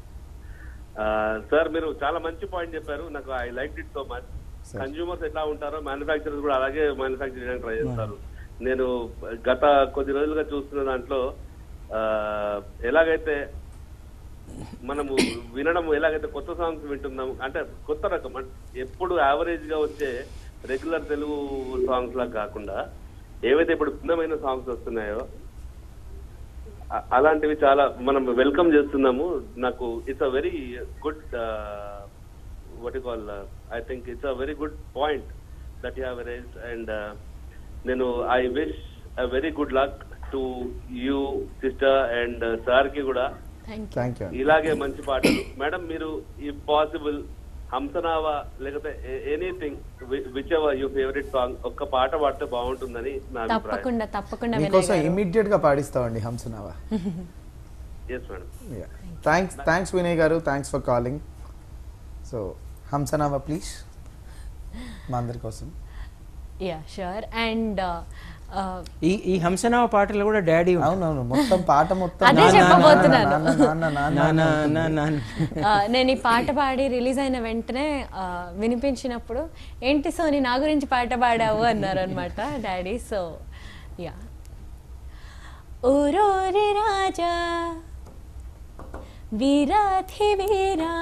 Sir మీరు చాలా మంచి పాయింట్ చెప్పారు. నాకు I like it so much. Consumers ఎట్లా ఉంటారో మ్యానుఫ్యాక్చరర్స్ కూడా అలాగే మ్యానుఫ్యాక్చర్ చేయడానికి ట్రై చేస్తారు. నేను గత కొద్ది రోజులుగా చూస్తున్న దాంట్లో ఎలాగైతే మనము వినడం, ఎలాగైతే కొత్త సాంగ్స్ వింటున్నాం, అంటే కొత్త రకం, ఎప్పుడు యావరేజ్ గా వచ్చే రెగ్యులర్ తెలుగు సాంగ్స్ లా కాకుండా ఏవైతే ఇప్పుడు భిన్నమైన సాంగ్స్ వస్తున్నాయో అలాంటివి చాలా మనం వెల్కమ్ చేస్తున్నాము. నాకు it's a very good what you call I think it's a very good point that you have raised. And నేను I wish a very good luck to you sister and sir కి కూడా ఇలాగే మంచి పాటలు. Madam, మీరు ఈ possible హంసనావా లేకపోతే anything which ever your favourite song ఒక్క పాట పాడితే బాగుంటుందని నా అభిప్రాయం. తప్పకుండా తప్పకుండా మీకోసం ఇమిడియట్ గా పాడిస్తామండి హంసనావా. Yes madam. Thanks thanks Vinay garu, thanks for calling. So హంసనావా ప్లీజ్ మా అందరి కోసం. Yeah sure. అండ్ ఈ ఈ హంసనామ పాటలు కూడా డాడీ అవునవును మొత్తం పాట మొత్తం అదే నాన్న, చెప్పబోతున్నాను. నాన్న, నాన్న, నాన్న, నాన్న. నాన్న నాన్న ఆ, నేను ఈ పాట పాడి రిలీజ్ అయిన వెంటనే ఆ, వినిపించినప్పుడు ఏంటి సోని నా గురించి పాట పాడావు అన్నారు అనమాట డాడీ. సో యా ఓరోరి రాజా వీరాధి వీరా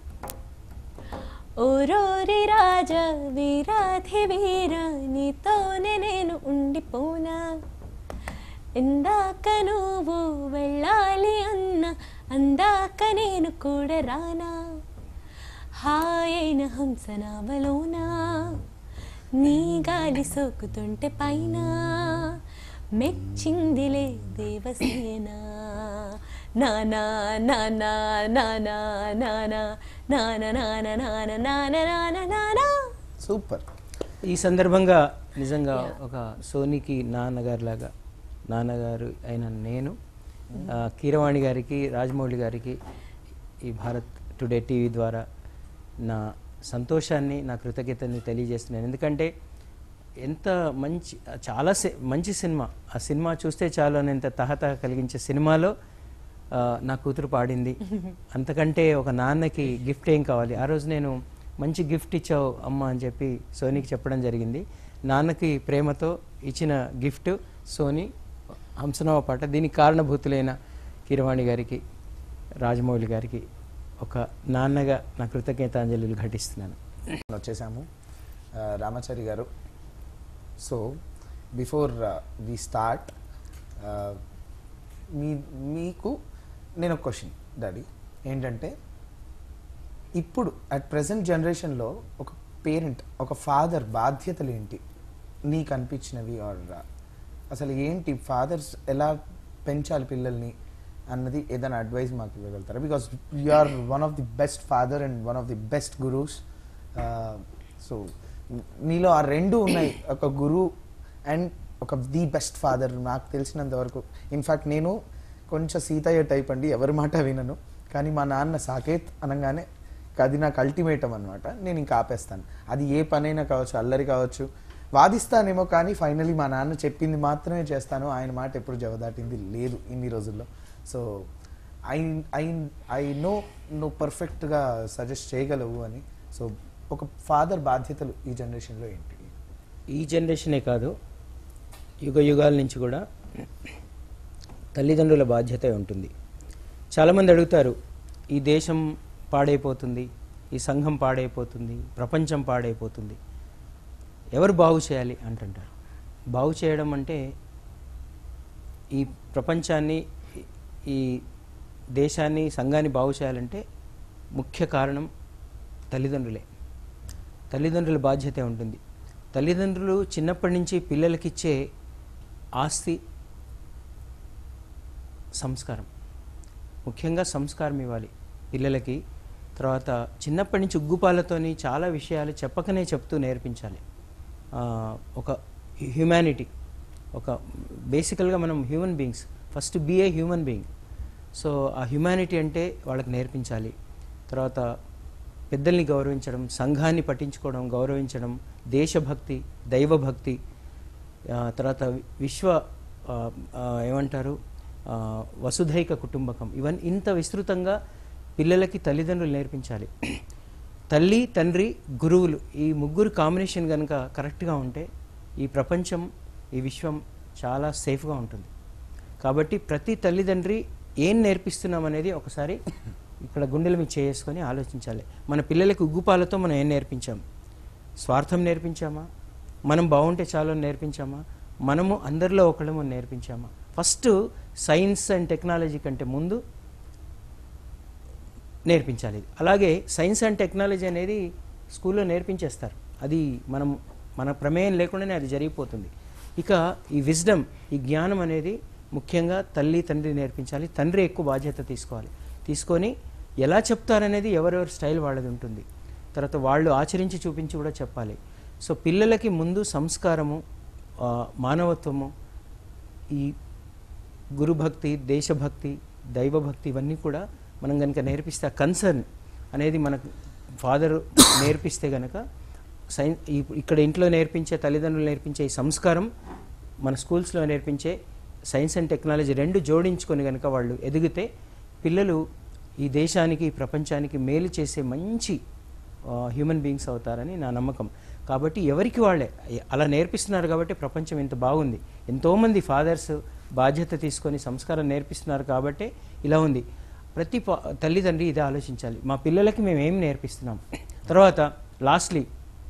ఓరోరి రాజా వీరాధి వీరా నీతోనే నేను ఉండిపోనా ఇందాక నువ్వు వెళ్ళాలి అన్న అందాక నేను కూడా రానా హాయైన హంసనామలోనా నీ గాలి సోకుతుంటే పైన మెచ్చిందిలే దేవసేన నానా నానా నానా నానా నానా నానా నానా నానా నానా నానా. సూపర్. ఈ సందర్భంగా నిజంగా ఒక సోనీకి నాన్నగారు లాగా నాన్నగారు అయిన నేను ఆ, కీరవాణి గారికి రాజమౌళి గారికి ఈ భారత్ టుడే టీవీ ద్వారా నా సంతోషాన్ని నా కృతజ్ఞతని తెలియజేస్తున్నాను. ఎందుకంటే ఎంత మంచి చాలా సి- మంచి సినిమా, ఆ సినిమా చూస్తే చాలు అనేంత తహతహ కలిగించే సినిమాలో ఆ, నా కూతురు పాడింది. అంతకంటే ఒక నాన్నకి గిఫ్ట్ ఏం కావాలి. ఆ రోజు నేను మంచి గిఫ్ట్ ఇచ్చావు అమ్మ అని చెప్పి సోనీకి చెప్పడం జరిగింది. నాన్నకి ప్రేమతో ఇచ్చిన గిఫ్ట్ సోనీ హంసనామ పాట. దీనికి కారణభూతులైన కీరవాణి గారికి రాజమౌళి గారికి ఒక నాన్నగా నా కృతజ్ఞతాంజలిలు ఘటిస్తున్నాను. వచ్చేసాము ఆ, Ramachari garu. So before we start మీ మీకు నేను ఒక క్వశ్చన్ డాడీ ఏంటంటే ఇప్పుడు అట్ ప్రజెంట్ జనరేషన్లో ఒక పేరెంట్ ఒక ఫాదర్ బాధ్యతలు ఏంటి నీకు అనిపించినవి ఆర్ అసలు ఏంటి ఫాదర్స్ ఎలా పెంచాలి పిల్లల్ని అన్నది ఏదైనా అడ్వైస్ మాకు ఇవ్వగలుగుతారా? Because you are one of the best father and one of the best gurus. So మీలో ఆ రెండు ఉన్నాయి, ఒక గురు అండ్ ఒక ది బెస్ట్ ఫాదర్ నాకు తెలిసినంత వరకు. ఇన్ఫ్యాక్ట్ నేను కొంచెం సీతయ్య టైప్ అండి, ఎవరి మాట వినను. కానీ మా నాన్న సాకేత్ అనగానే అది నాకు అల్టిమేటం అనమాట. నేను ఇంకా ఆపేస్తాను. అది ఏ పనైనా కావచ్చు, అల్లరి కావచ్చు, వాదిస్తానేమో కానీ ఫైనలీ మా నాన్న చెప్పింది మాత్రమే చేస్తాను. ఆయన మాట ఎప్పుడు జవదాటింది లేదు ఇన్ని రోజుల్లో. So I I I know నువ్వు పర్ఫెక్ట్గా సజెస్ట్ చేయగలవు అని. సో ఒక ఫాదర్ బాధ్యతలు ఈ జనరేషన్లో ఏంటి? ఈ జనరేషనే కాదు, యుగ యుగాల నుంచి కూడా తల్లిదండ్రుల బాధ్యత ఉంటుంది. చాలామంది అడుగుతారు, ఈ దేశం పాడైపోతుంది, ఈ సంఘం పాడైపోతుంది, ప్రపంచం పాడైపోతుంది, ఎవరు బాగు చేయాలి అంటుంటారు. బాగు చేయడం అంటే ఈ ప్రపంచాన్ని, ఈ దేశాన్ని, సంఘాన్ని బాగు చేయాలంటే ముఖ్య కారణం తల్లిదండ్రులే. తల్లిదండ్రుల బాధ్యతే ఉంటుంది. తల్లిదండ్రులు చిన్నప్పటి నుంచి పిల్లలకిచ్చే ఆస్తి సంస్కారం. ముఖ్యంగా సంస్కారం ఇవ్వాలి పిల్లలకి. తర్వాత చిన్నప్పటి నుంచి ఉగ్గుపాలతోని చాలా విషయాలు చెప్పకనే చెప్తూ నేర్పించాలి. ఒక హ్యుమానిటీ, ఒక బేసికల్గా మనం human beings, first be a human being. So ఆ హ్యుమానిటీ అంటే వాళ్ళకి నేర్పించాలి. తర్వాత పెద్దల్ని గౌరవించడం, సంఘాన్ని పట్టించుకోవడం, గౌరవించడం, దేశభక్తి, దైవభక్తి, తర్వాత విశ్వ ఏమంటారు వసుధైక కుటుంబకం, ఇవన్నీ ఇంత విస్తృతంగా పిల్లలకి తల్లిదండ్రులు నేర్పించాలి. తల్లి, తండ్రి, గురువులు, ఈ ముగ్గురు కాంబినేషన్ కనుక కరెక్ట్గా ఉంటే ఈ ప్రపంచం, ఈ విశ్వం చాలా సేఫ్గా ఉంటుంది. కాబట్టి ప్రతి తల్లిదండ్రి ఏం నేర్పిస్తున్నాం అనేది ఒకసారి ఇక్కడ గుండెల మీద చేసుకొని ఆలోచించాలి. మన పిల్లలకి ఉగ్గుపాలతో మనం ఏం నేర్పించాం? స్వార్థం నేర్పించామా? మనం బాగుంటే చాలు నేర్పించామా? మనము అందరిలో ఒకళ్ళము నేర్పించామా? ఫస్ట్ సైన్స్ అండ్ టెక్నాలజీ కంటే ముందు నేర్పించాలి. అలాగే సైన్స్ అండ్ టెక్నాలజీ అనేది స్కూల్లో నేర్పించేస్తారు. అది మనం మన ప్రమేయం లేకుండానే అది జరిగిపోతుంది. ఇక ఈ విజ్డమ్, ఈ జ్ఞానం అనేది ముఖ్యంగా తల్లి తండ్రి నేర్పించాలి. తండ్రి ఎక్కువ బాధ్యత తీసుకోవాలి. తీసుకొని ఎలా చెప్తారనేది ఎవరెవరి స్టైల్ వాళ్ళది ఉంటుంది. తర్వాత వాళ్ళు ఆచరించి చూపించి కూడా చెప్పాలి. సో పిల్లలకి ముందు సంస్కారము, మానవత్వము, ఈ గురుభక్తి, దేశభక్తి, దైవభక్తి ఇవన్నీ కూడా మనం కనుక నేర్పిస్తే, ఆ కన్సర్న్ అనేది మనకు ఫాదర్ నేర్పిస్తే కనుక సైన్ ఇక్కడ ఇంట్లో నేర్పించే, తల్లిదండ్రులు నేర్పించే ఈ సంస్కారం మన స్కూల్స్లో నేర్పించే సైన్స్ అండ్ టెక్నాలజీ రెండు జోడించుకొని కనుక వాళ్ళు ఎదిగితే పిల్లలు ఈ దేశానికి ఈ ప్రపంచానికి మేలు చేసే మంచి హ్యూమన్ బీయింగ్స్ అవుతారని నా నమ్మకం. కాబట్టి ఎవరికి వాళ్ళే అలా నేర్పిస్తున్నారు కాబట్టి ప్రపంచం ఇంత బాగుంది. ఎంతోమంది ఫాదర్స్ బాధ్యత తీసుకొని సంస్కారం నేర్పిస్తున్నారు కాబట్టి ఇలా ఉంది. ప్రతి తల్లిదండ్రి ఇదే ఆలోచించాలి, మా పిల్లలకి మేము ఏం నేర్పిస్తున్నాం. తర్వాత లాస్ట్లీ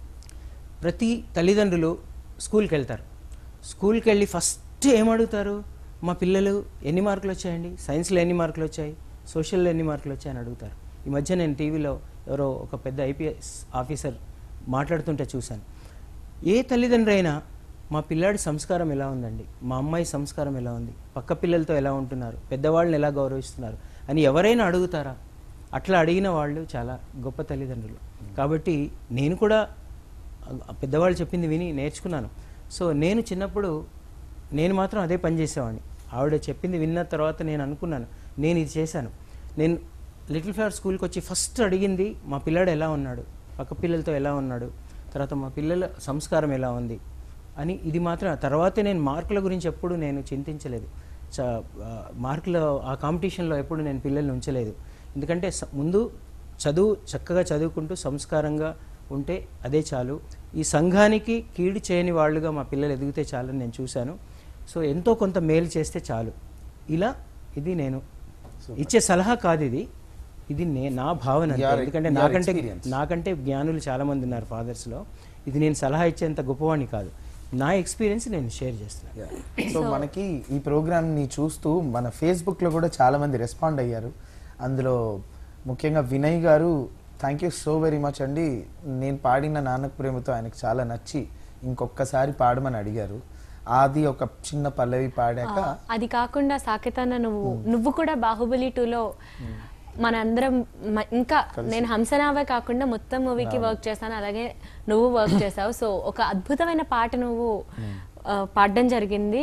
ప్రతి తల్లిదండ్రులు స్కూల్కి వెళ్తారు. స్కూల్కి వెళ్ళి ఫస్ట్ ఏమడుగుతారు, మా పిల్లలు ఎన్ని మార్కులు వచ్చాయండి, సైన్స్లో ఎన్ని మార్కులు వచ్చాయి, సోషల్లో ఎన్ని మార్కులు వచ్చాయని అడుగుతారు. ఈ మధ్య నేను టీవీలో ఎవరో ఒక పెద్ద ఐపీఎస్ ఆఫీసర్ మాట్లాడుతుంటే చూశాను. ఏ తల్లిదండ్రి అయినా మా పిల్లాడి సంస్కారం ఎలా ఉందండి, మా అమ్మాయి సంస్కారం ఎలా ఉంది, పక్క పిల్లలతో ఎలా ఉంటున్నారు, పెద్దవాళ్ళని ఎలా గౌరవిస్తున్నారు అని ఎవరైనా అడుగుతారా? అట్లా అడిగిన వాళ్ళు చాలా గొప్ప తల్లిదండ్రులు. కాబట్టి నేను కూడా పెద్దవాళ్ళు చెప్పింది విని నేర్చుకున్నాను. సో నేను చిన్నప్పుడు నేను మాత్రం అదే పని చేసేవాడిని. ఆవిడ చెప్పింది విన్న తర్వాత నేను అనుకున్నాను, నేను ఇది చేశాను. నేను లిటిల్ ఫ్లవర్ స్కూల్కి వచ్చి ఫస్ట్ అడిగింది మా పిల్లాడు ఎలా ఉన్నాడు, పక్క పిల్లలతో ఎలా ఉన్నాడు, తర్వాత మా పిల్లల సంస్కారం ఎలా ఉంది అని. ఇది మాత్రం తర్వాతే నేను మార్కుల గురించి ఎప్పుడు నేను చింతించలేదు. చ మార్కుల ఆ కాంపిటీషన్లో ఎప్పుడు నేను పిల్లల్ని ఉంచలేదు. ఎందుకంటే ముందు చదువు చక్కగా చదువుకుంటూ సంస్కారంగా ఉంటే అదే చాలు. ఈ సంఘానికి కీడు చేయని వాళ్ళుగా మా పిల్లలు ఎదిగితే చాలని నేను చూశాను. సో ఎంతో కొంత మేలు చేస్తే చాలు. ఇలా ఇది నేను ఇచ్చే సలహా కాదు, ఇది ఇది నే నా భావన. ఎందుకంటే నాకంటే నాకంటే జ్ఞానులు చాలామంది ఉన్నారు ఫాదర్స్లో. ఇది నేను సలహా ఇచ్చేంత గొప్పవాణ్ణి కాదు, నా ఎక్స్పీరియన్స్ నేను షేర్ చేస్తున్నాను. సో మనకి ఈ ప్రోగ్రామ్ని చూస్తూ మన ఫేస్బుక్లో కూడా చాలామంది రెస్పాండ్ అయ్యారు. అందులో ముఖ్యంగా Vinay garu, thank you so very much అండి, నేను పాడిన నాన్నకు ప్రేమతో ఆయనకు చాలా నచ్చి ఇంకొకసారి పాడమని అడిగారు. అది ఒక చిన్న పల్లవి పాడాక అది కాకుండా సాకేతన్న నువ్వు నువ్వు కూడా బాహుబలి టూలో మన అందరం ఇంకా నేను హంసనావే కాకుండా మొత్తం మూవీకి వర్క్ చేస్తాను, అలాగే నువ్వు వర్క్ చేసావు. సో ఒక అద్భుతమైన పాట నువ్వు పాడడం జరిగింది,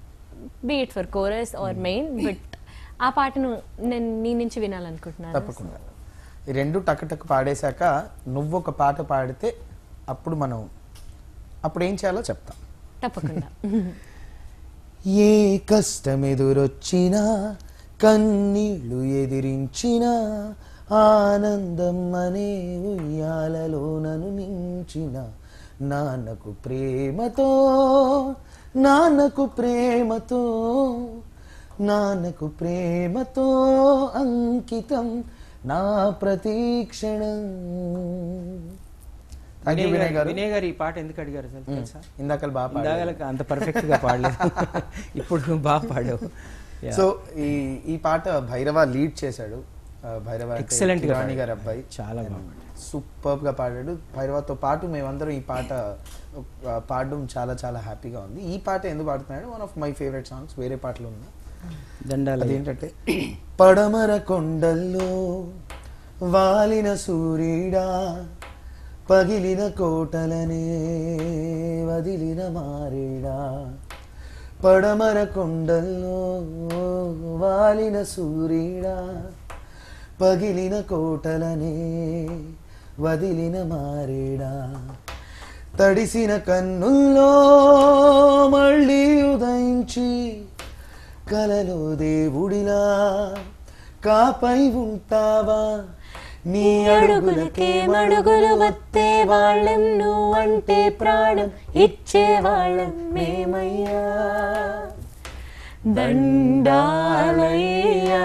be it for chorus or main. But ఆ పాటను నేను నీ నుంచి వినాలనుకుంటున్నాను. తప్పకుండా ఈ రెండు టక్ టక్ పాడేశాక నువ్వు ఒక పాట పాడితే అప్పుడు మనం అప్పుడు ఏం చేయాలో చెప్తాం. తప్పకుండా. ఏ కష్టం ఎదురొచ్చినా కన్నీళ్ళు ఎదిరించిన ఆనందం అనే ఉయ్యాలలో నన్ను నించిన నాన్నకు ప్రేమతో నాన్నకు ప్రేమతో నాన్నకు ప్రేమతో అంకితం నా ప్రతీక్షణం. వినయ్ గారు ఈ పాట ఎందుకు అడిగారు తెలుసా? ఇందాక బాగా ఇందాక అంత పర్ఫెక్ట్ గా పాడలేదు, ఇప్పుడు బాగా పాడావు. సో ఈ ఈ పాట భైరవ లీడ్ చేశాడు. భైరవ ఎక్సలెంట్ గా గారి అబ్బాయి చాలా బాగా సూపర్ గా పాడాడు. భైరవతో పాటు మేమందరం ఈ పాట పాడడం చాలా చాలా హ్యాపీగా ఉంది. ఈ పాట ఎందుకు పాడుతున్నాడు, one of my favourite songs. వేరే పాటలు ఉన్నా దండాలు. అదేంటంటే పడమర కొండల్లో వాలిన సూర్యుడా పగిలిన కోటలనే వదిలిన మారేడా, పడమర కొండల్లో వాలిన సూర్యుడా పగిలిన కోటలనే వదిలిన మారేడా, తడిసిన కన్నుల్లో మళ్ళీ ఉదయించి కలలో దేవుడిలా కాపై ఉంటావా, నీ అడుగులకే మడుగులు వత్తే వాళ్ళం నువ్వంటే ప్రాణం ఇచ్చే వాళ్ళం మేమయ్యా, దండాలయ్యా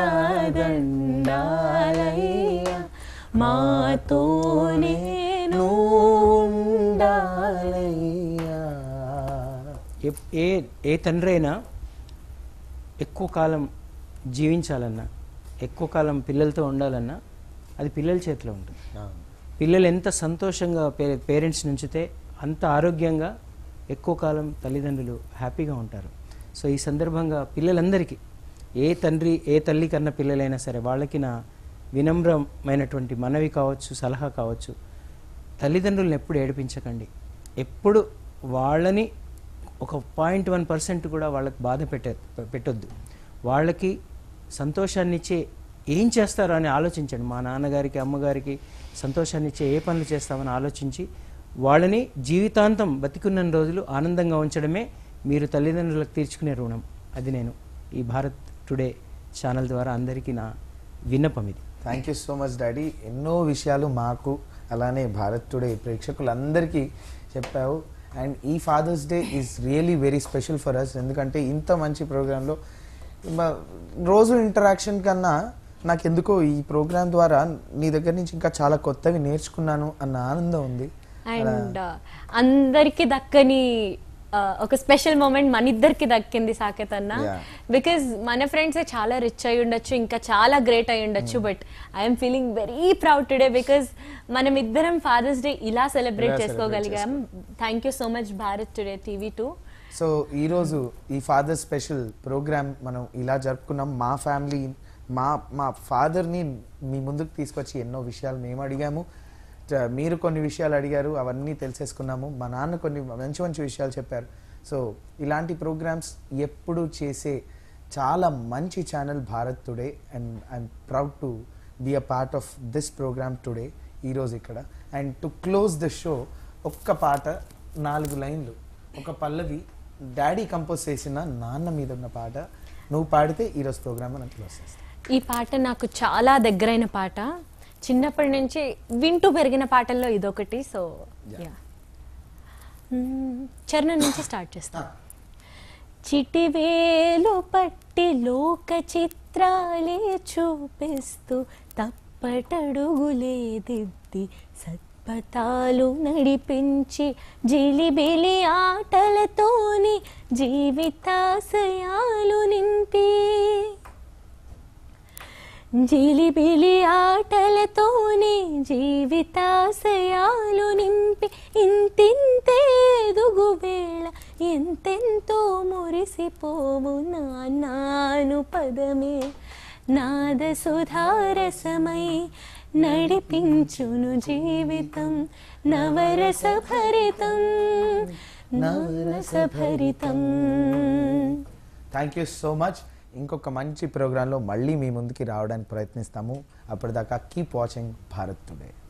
దండాలయ్యా మాతోనే ఉండాలయ్యా. ఏ ఏ తండ్రి అయినా ఎక్కువ కాలం జీవించాలన్నా, ఎక్కువ కాలం పిల్లలతో ఉండాలన్నా అది పిల్లల చేతిలో ఉంటుంది. పిల్లలు ఎంత సంతోషంగా పేరెంట్స్ నుంచితే అంత ఆరోగ్యంగా ఎక్కువ కాలం తల్లిదండ్రులు హ్యాపీగా ఉంటారు. సో ఈ సందర్భంగా పిల్లలందరికీ, ఏ తండ్రి ఏ తల్లి కన్నా పిల్లలైనా సరే, వాళ్ళకి నా వినమ్రమైనటువంటి మనవి కావచ్చు, సలహా కావచ్చు, తల్లిదండ్రులను ఎప్పుడు ఏడిపించకండి. ఎప్పుడు వాళ్ళని ఒక పాయింట్ వన్ పర్సెంట్ కూడా వాళ్ళకి బాధ పెట్ట పెట్టొద్దు. వాళ్ళకి సంతోషాన్ని ఇచ్చే ఏం చేస్తారో అని ఆలోచించండి. మా నాన్నగారికి అమ్మగారికి సంతోషాన్ని ఇచ్చే ఏ పనులు చేస్తామని ఆలోచించి వాళ్ళని జీవితాంతం బతికున్న రోజులు ఆనందంగా ఉంచడమే మీరు తల్లిదండ్రులకు తీర్చుకునే రుణం, అది నేను ఈ భారత్ టుడే ఛానల్ ద్వారా అందరికీ నా విన్నపం ఇది. Thank you so much daddy. ఎన్నో విషయాలు మాకు అలానే భారత్ టుడే ప్రేక్షకులందరికీ చెప్పావు. అండ్ ఈ father's day is really very special for us. ఎందుకంటే ఇంత మంచి ప్రోగ్రాంలో రోజు ఇంటరాక్షన్ కన్నా నాకు ఎందుకో ఈ ప్రోగ్రాం ద్వారా నీ దగ్గర నుంచి ఇంకా చాలా కొత్తవి నేర్చుకున్నాను అన్న ఆనందం ఉంది. అండ్ అందరికి దక్కని ఒక స్పెషల్ మూమెంట్ మన ఇద్దరికి దక్కింది సాకేత్ అన్న. బికాజ్ మన ఫ్రెండ్స్ చాలా రిచ్ అయి ఉండొచ్చు, ఇంకా చాలా గ్రేట్ అయి ఉండొచ్చు, but I'm feeling very proud today because మనం ఇద్దరం ఫాదర్స్ డే ఇలా సెలబ్రేట్ చేసుకోగలిగాం. Thank you so much Bharat today TV too. So ఈరోజు ఈ ఫాదర్ స్పెషల్ ప్రోగ్రామ్ మనం ఇలా జరుపుకున్నాం. మా ఫ్యామిలీ మా మా ఫాదర్ని మీ ముందుకు తీసుకొచ్చి ఎన్నో విషయాలు మేము అడిగాము, మీరు కొన్ని విషయాలు అడిగారు, అవన్నీ తెలిసేసుకున్నాము. మా నాన్న కొన్ని మంచి మంచి విషయాలు చెప్పారు. సో ఇలాంటి ప్రోగ్రామ్స్ ఎప్పుడు చేసే చాలా మంచి channel Bharat today. And I'm proud to be a part of this program today ఈరోజు ఇక్కడ. And to close the show ఒక్క పాట, నాలుగు లైన్లు, ఒక పల్లవి డాడీ కంపోజ్ చేసిన నాన్న మీద ఉన్న పాట నువ్వు పాడితే ఈరోజు ప్రోగ్రామ్ మనం క్లోజ్ చేస్తాం. ఈ పాట నాకు చాలా దగ్గరైన పాట, చిన్నప్పటి నుంచి వింటూ పెరిగిన పాటల్లో ఇదొకటి. సో యా, చరణం నుంచి స్టార్ట్ చేస్తాం. చిటివేలు పట్టి లోక చిత్రాలే చూపిస్తూ తప్పటడుగులే దిద్ది సత్పథాలు నడిపించి జిలిబిలి ఆటలతోని జీవితాశయాలు నింపి జిలిబిలి ఆటలతోనే జీవితాశయాలు నింపి ఇంతింతే ఎదుగు వేళ ఎంతెంతో మురిసిపోవు నాను పదమే నాద సుధారసమై నడిపించును జీవితం నవరస భరితం నవరస భరితం. Thank you so much. ఇంకొక మంచి ప్రోగ్రాంలో మళ్ళీ మీ ముందుకి రావడానికి ప్రయత్నిస్తాము. అప్పటిదాకా కీప్ వాచింగ్ భారత్ టుడే.